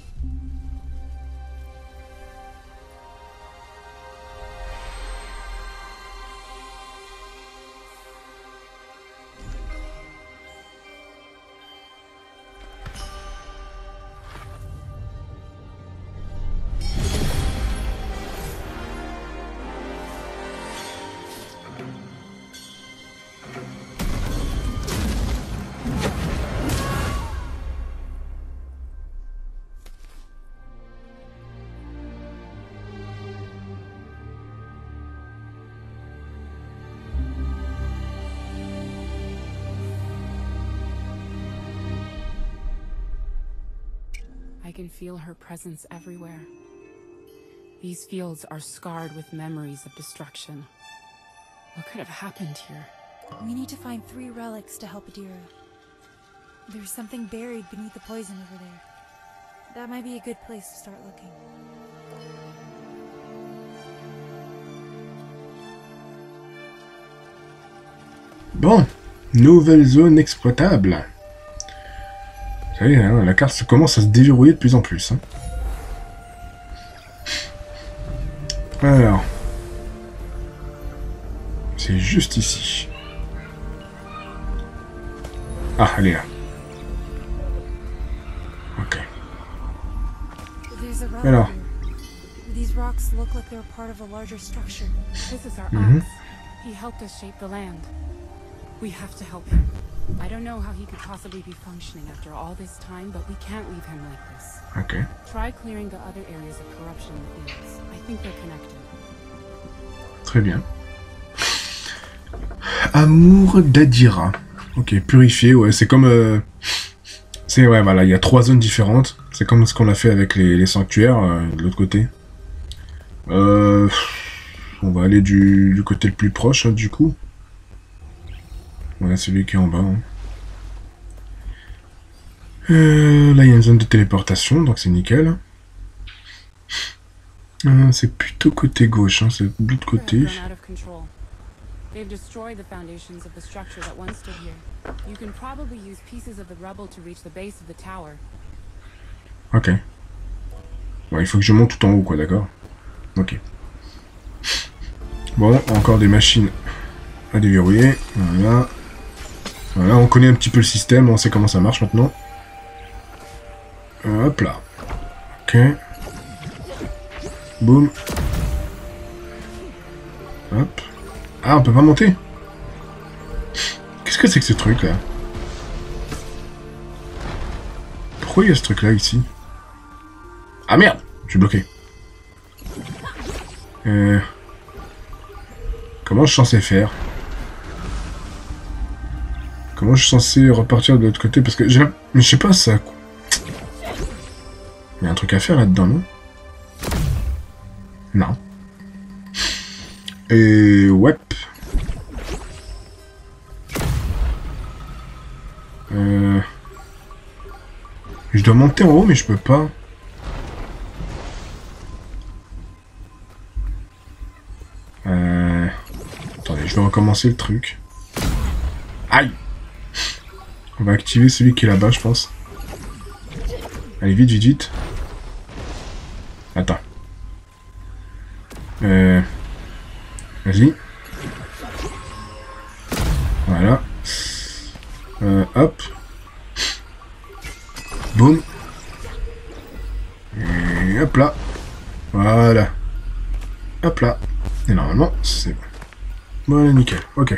I can feel her presence everywhere. These fields are scarred with memories of destruction. What could have happened here? We need to find 3 relics to help Adira. There's something buried beneath the poison over there. That might be a good place to start looking. Bon, nouvelle zone exploitable. Vous savez, hein, la carte commence à se déverrouiller de plus en plus. Hein. Alors, c'est juste ici. Ah, elle est là. Ok. Alors. These rocks look like they're part of a larger structure. This is our axe. He helped us shape the land. We have to help him. I don't know how he could possibly be functioning after all this time, but we can't leave him like this. Ok. Try clearing the other areas of corruption in the fields. I think they're connected. Très bien. Amour d'Adira. Ok, purifié, ouais, c'est comme... c'est, ouais, voilà, il y a 3 zones différentes. C'est comme ce qu'on a fait avec les sanctuaires, de l'autre côté. On va aller du côté le plus proche, hein, du coup. Voilà, celui qui est en bas. Hein. Là, il y a une zone de téléportation, donc c'est nickel. C'est plutôt côté gauche, hein, c'est de l'autre côté. They've destroyed the foundations of the structure that once stood here. You can probably use pieces of the rubble to reach the base of the tower. Ok. Ouais, il faut que je monte tout en haut, quoi, d'accord? Ok. Bon, encore des machines à déverrouiller. Voilà. Voilà, on connaît un petit peu le système, on sait comment ça marche maintenant. Hop là. Ok. Boum. Hop. Ah, on peut pas monter. Qu'est-ce que c'est que ce truc là? Pourquoi il y a ce truc là ici? Ah merde, je suis bloqué. Comment je suis censé faire? Comment je suis censé repartir de l'autre côté? Parce que j'ai... Mais je sais pas, ça... Il y a un truc à faire là-dedans, non? Non. Et... Ouais. Je dois monter en haut, mais je peux pas. Attendez, je vais recommencer le truc. Aïe! On va activer celui qui est là-bas, je pense. Allez, vite, vite, vite. Attends. Vas-y. Voilà. Hop. Boum. Et hop là. Voilà. Hop là. Et normalement, c'est bon. Voilà, nickel. Ok.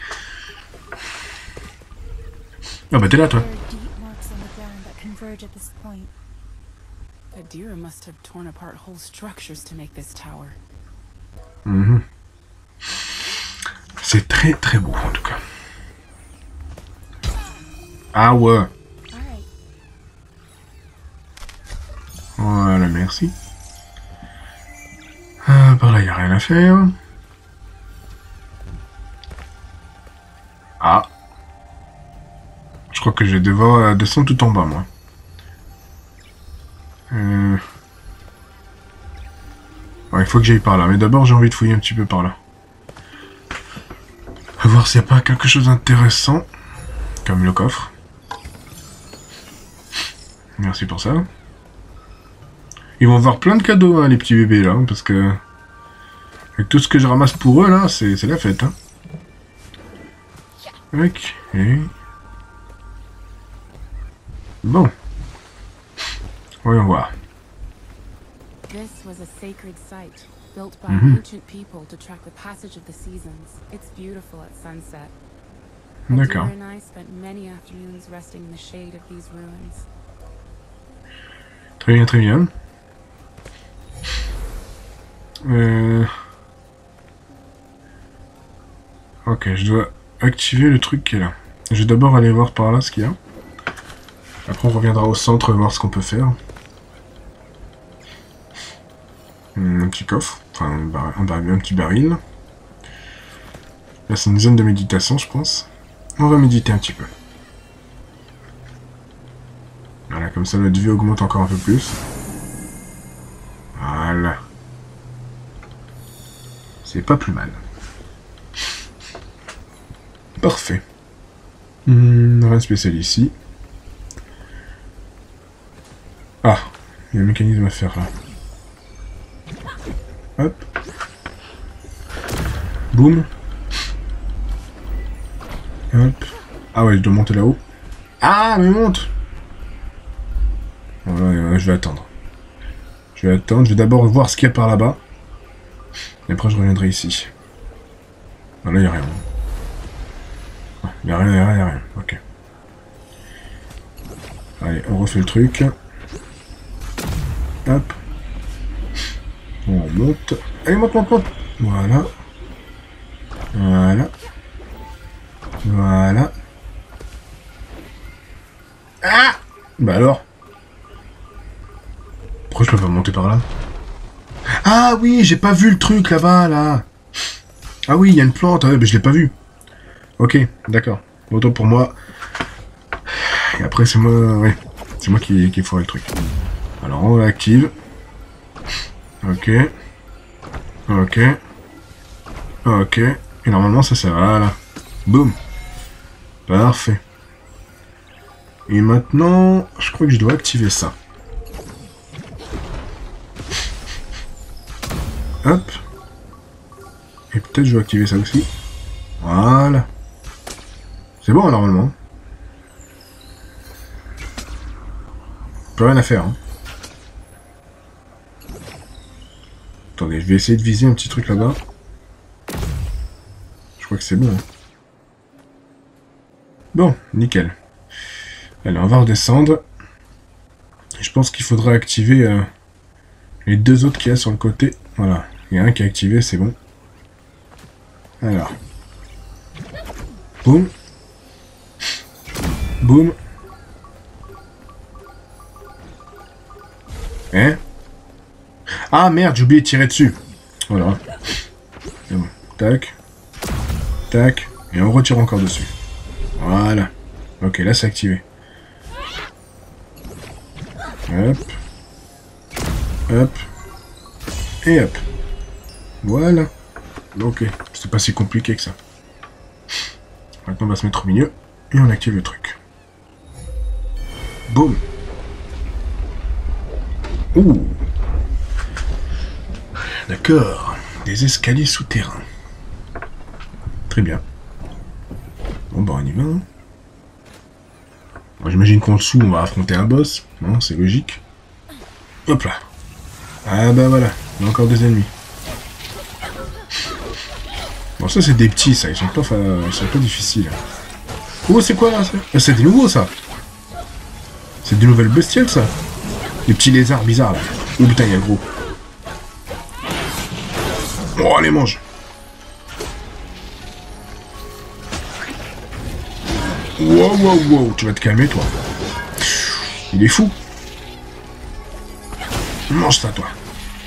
Ah bah t'es là, toi. Adira must have torn apart whole structures to make this tower. C'est très très beau en tout cas. Ah ouais. All right. Voilà, merci. Par là, il n'y a rien à faire. Ah. Je crois que je vais devoir descendre tout en bas, moi. Ouais, il faut que j'aille par là. Mais d'abord, j'ai envie de fouiller un petit peu par là. À voir s'il n'y a pas quelque chose d'intéressant. Comme le coffre. Merci pour ça. Ils vont avoir plein de cadeaux, hein, les petits bébés, là. Parce que... avec tout ce que je ramasse pour eux, là, c'est la fête, hein. Ok. Bon. Voyons voir. This was a sacred site built by ancient people to track the passage of the seasons. It's beautiful at sunset. D'accord. Adira and I spent many afternoons resting in the shade of these ruins. Très bien, très bien. Ok, je dois activer le truc qui est là. Je vais d'abord aller voir par là ce qu'il y a. Après on reviendra au centre voir ce qu'on peut faire. Un petit coffre, enfin un petit baril. Là c'est une zone de méditation je pense. On va méditer un petit peu. Voilà, comme ça notre vie augmente encore un peu plus. Voilà. C'est pas plus mal. Parfait. Rien de spécial ici. Ah, il y a un mécanisme à faire là. Hop. Boum. Hop. Ah ouais, je dois monter là-haut. Ah, mais monte. Voilà, je vais attendre. Je vais d'abord voir ce qu'il y a par là-bas. Et après, je reviendrai ici. Ah, là, il n'y a rien. Il n'y a rien. Ok. Allez, on refait le truc. Hop. On monte. Allez, monte. Voilà. Ah! Bah alors. Pourquoi je peux pas monter par là? Ah oui, j'ai pas vu le truc là-bas, là. Ah oui, il y a une plante. Ah, mais je l'ai pas vu. Ok, d'accord. Autant pour moi. Et après, c'est moi... Ouais. C'est moi qui ferai le truc. Alors, on l'active. Ok. Et normalement, ça va, là. Boum. Parfait. Et maintenant, je crois que je dois activer ça. Hop. Et peut-être je dois activer ça aussi. Voilà. C'est bon, normalement. Plus rien à faire, hein. Attendez, je vais essayer de viser un petit truc là-bas. Je crois que c'est bon. Hein. Bon, nickel. Allez, on va redescendre. Je pense qu'il faudra activer les deux autres qu'il y a sur le côté. Voilà, il y a un qui est activé, c'est bon. Alors. Boum. Boum. Hein? Ah merde, j'ai oublié de tirer dessus. Voilà. C'est bon. Tac. Tac. Et on retire encore dessus. Voilà. Ok, là c'est activé. Hop. Hop. Et hop. Voilà. Ok. C'est pas si compliqué que ça. Maintenant on va se mettre au milieu. Et on active le truc. Boum. Ouh. D'accord. Des escaliers souterrains. Très bien. Bon bah on y va. Hein. J'imagine qu'en dessous on va affronter un boss. Non, c'est logique. Hop là. Ah bah voilà. Il y a encore des ennemis. Bon ça c'est des petits ça. Ils sont pas difficiles. Oh c'est quoi là ça? C'est des nouveaux ça. C'est des nouvelles bestioles ça. Des petits lézards bizarres là. Oh putain il y a le gros. Oh allez mange. Wow, wow, wow, tu vas te calmer, toi. Il est fou. Mange ça, toi.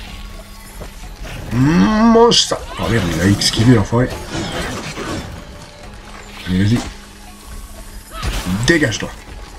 Mange ça. Oh merde, il a esquivé, l'enfoiré. Allez, vas-y. Dégage-toi.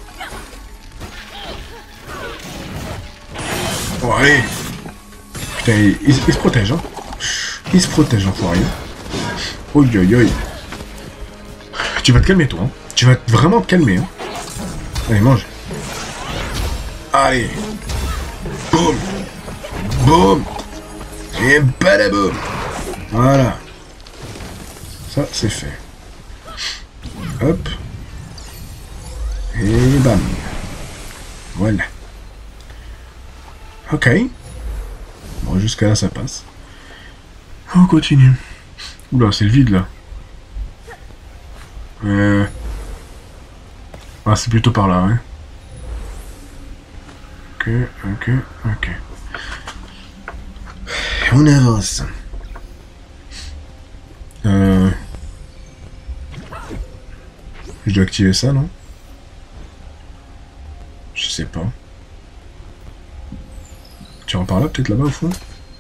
Oh, allez. Putain, il se protège, hein. Il se protège, l'enfoiré. Oi, oi, oi. Tu vas te calmer, toi. Hein. Tu vas vraiment te calmer. Hein. Allez, mange. Allez. Boum. Boum. Et badaboum. Voilà. Ça, c'est fait. Hop. Et bam. Voilà. Ok. Bon, jusqu'à là, ça passe. On continue. Oula, c'est le vide, là. Ah, c'est plutôt par là, hein. Ok, ok, ok. On avance. Je dois activer ça, non? Je sais pas. Tu rentres par là, peut-être là-bas, au fond?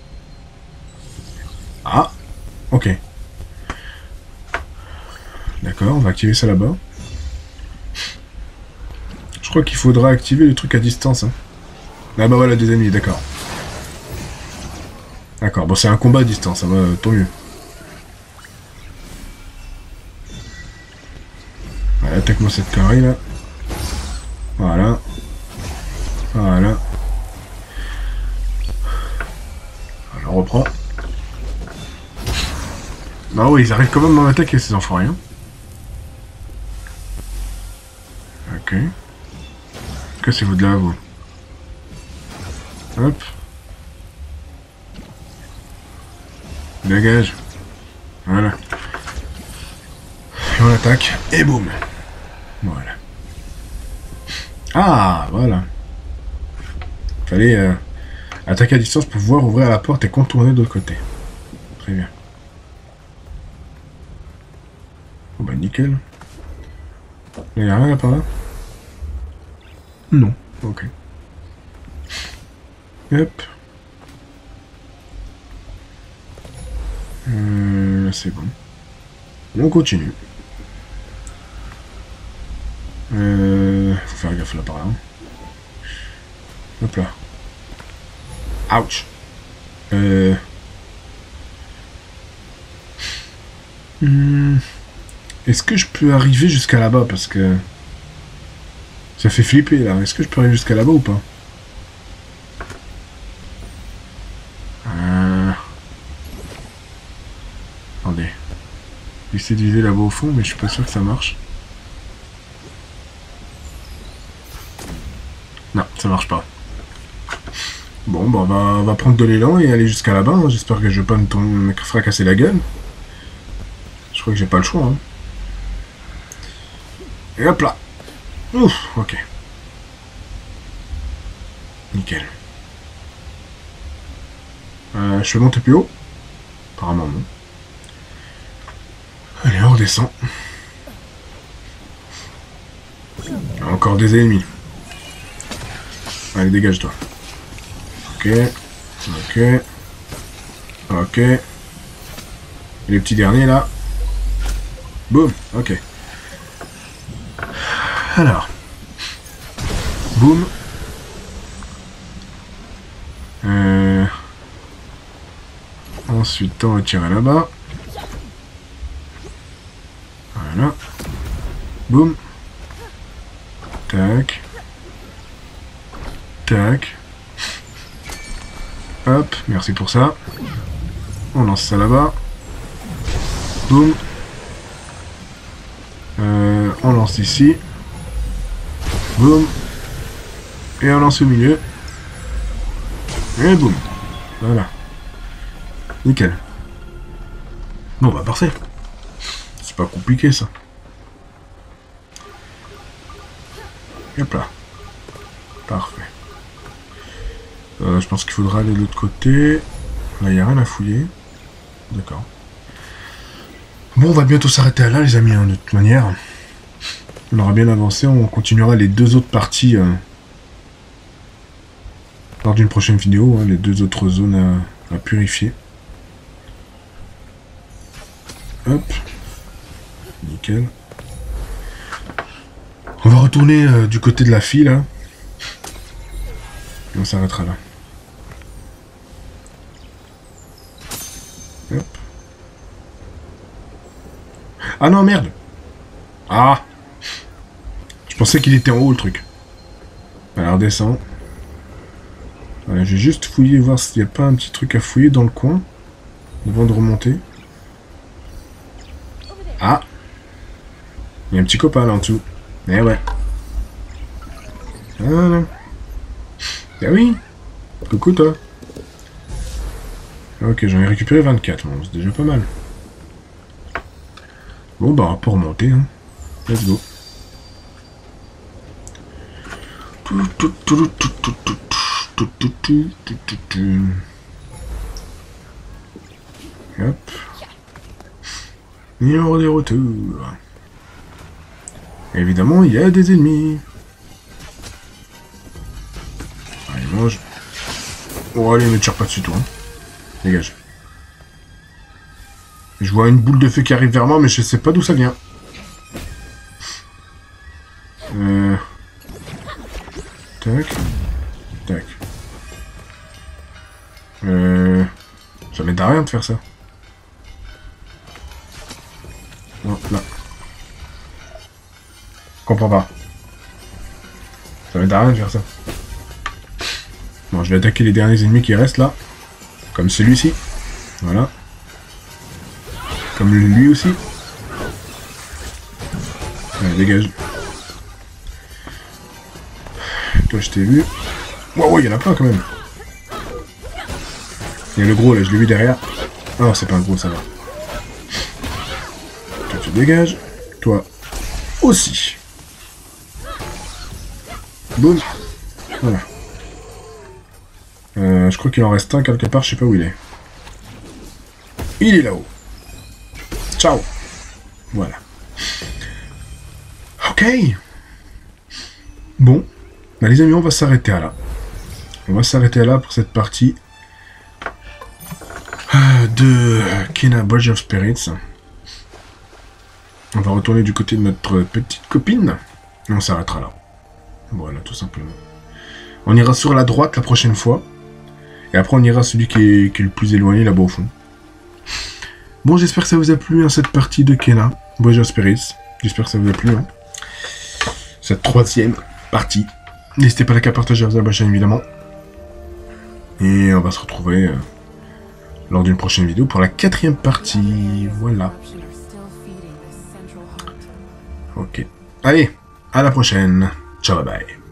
Ah! Ok. D'accord, on va activer ça là-bas. Je crois qu'il faudra activer le truc à distance. Hein. Ah bah voilà, des ennemis, d'accord. D'accord, bon c'est un combat à distance, ça va, tant mieux. Voilà, attaque-moi cette connerie là. Voilà. Voilà. Alors on reprend. Bah oui, ils arrivent quand même à m'attaquer ces enfoirés. Hein. Ok. Cassez-vous de là, vous. Hop. Dégage. Voilà. Et on attaque. Et boum. Voilà. Ah, voilà. Fallait attaquer à distance pour pouvoir ouvrir la porte et contourner de l'autre côté. Très bien. Oh bah nickel. Il n'y a rien là par là? Non. Ok. Hop. Là c'est bon. On continue. Faut faire gaffe là par là. Hop là. Ouch. Est-ce que je peux arriver jusqu'à là-bas? Parce que... ça fait flipper là. Est-ce que je peux arriver jusqu'à là-bas ou pas? Attendez. J'essaie de viser là-bas au fond, mais je suis pas sûr que ça marche. Non, ça marche pas. Bon, bah on va prendre de l'élan et aller jusqu'à là-bas. Hein. J'espère que je vais pas me fracasser la gueule. Je crois que j'ai pas le choix. Hein. Et hop là. Ouf, ok. Nickel. Je vais monter plus haut? Apparemment non. Allez, on redescend. Encore des ennemis. Allez, dégage-toi. Ok. Ok. Ok. Et les petits derniers, là. Boum. Ok. Alors. Boum. Ensuite, on va tirer là-bas. Voilà. Boum. Tac. Tac. Hop, merci pour ça. On lance ça là-bas. Boum. On lance ici. Boum. Et on lance au milieu. Et boum. Voilà. Nickel. Bon bah parfait. C'est pas compliqué ça. Hop là. Parfait. Je pense qu'il faudra aller de l'autre côté. Là, il n'y a rien à fouiller. D'accord. Bon, on va bientôt s'arrêter là, les amis, hein, de toute manière. On aura bien avancé, on continuera les deux autres parties lors d'une prochaine vidéo, hein, les deux autres zones à purifier. Hop. Nickel. On va retourner du côté de la fille, là. Et on s'arrêtera là. Hop. Ah non, merde. Ah. Je pensais qu'il était en haut, le truc. Alors, descend. Voilà, je vais juste fouiller, voir s'il n'y a pas un petit truc à fouiller dans le coin. Avant de remonter. Ah. Il y a un petit copain là en dessous. Eh ouais. Voilà. Ah oui. Coucou toi. Ok, j'en ai récupéré 24. Bon, c'est déjà pas mal. Bon bah, pour remonter. Hein. Let's go. Hop. Numéro des retours. Évidemment, il y a des ennemis. Allez, mange. Oh, allez, ne tire pas dessus, toi. Hein. Dégage. Je vois une boule de feu qui arrive vers moi, mais je sais pas d'où ça vient. Tac. Tac. Ça m'aide à rien de faire ça. Non, là. Je comprends pas. Ça m'aide à rien de faire ça. Bon, je vais attaquer les derniers ennemis qui restent là. Comme celui-ci. Voilà. Comme lui aussi. Allez, dégage. Toi, je t'ai vu. Wow, il y en a plein quand même. Il y a le gros là, je l'ai vu derrière. Ah non, c'est pas un gros, ça va. Toi, tu dégages. Toi aussi. Boum. Voilà. Je crois qu'il en reste un quelque part, je sais pas où il est. Il est là-haut. Ciao. Voilà. Ok. Bon. Bah, les amis, on va s'arrêter là. On va s'arrêter là pour cette partie de Kena Bridge of Spirits. On va retourner du côté de notre petite copine. Et on s'arrêtera là. Voilà, tout simplement. On ira sur la droite la prochaine fois. Et après, on ira celui qui est le plus éloigné, là-bas au fond. Bon, j'espère que ça vous a plu, hein, cette partie de Kena Bridge of Spirits. J'espère que ça vous a plu. Hein. Cette troisième partie. N'hésitez pas à liker, partager, à vous abonner à la chaîne, évidemment. Et on va se retrouver lors d'une prochaine vidéo pour la 4e partie. Voilà. Ok. Allez, à la prochaine. Ciao, bye bye.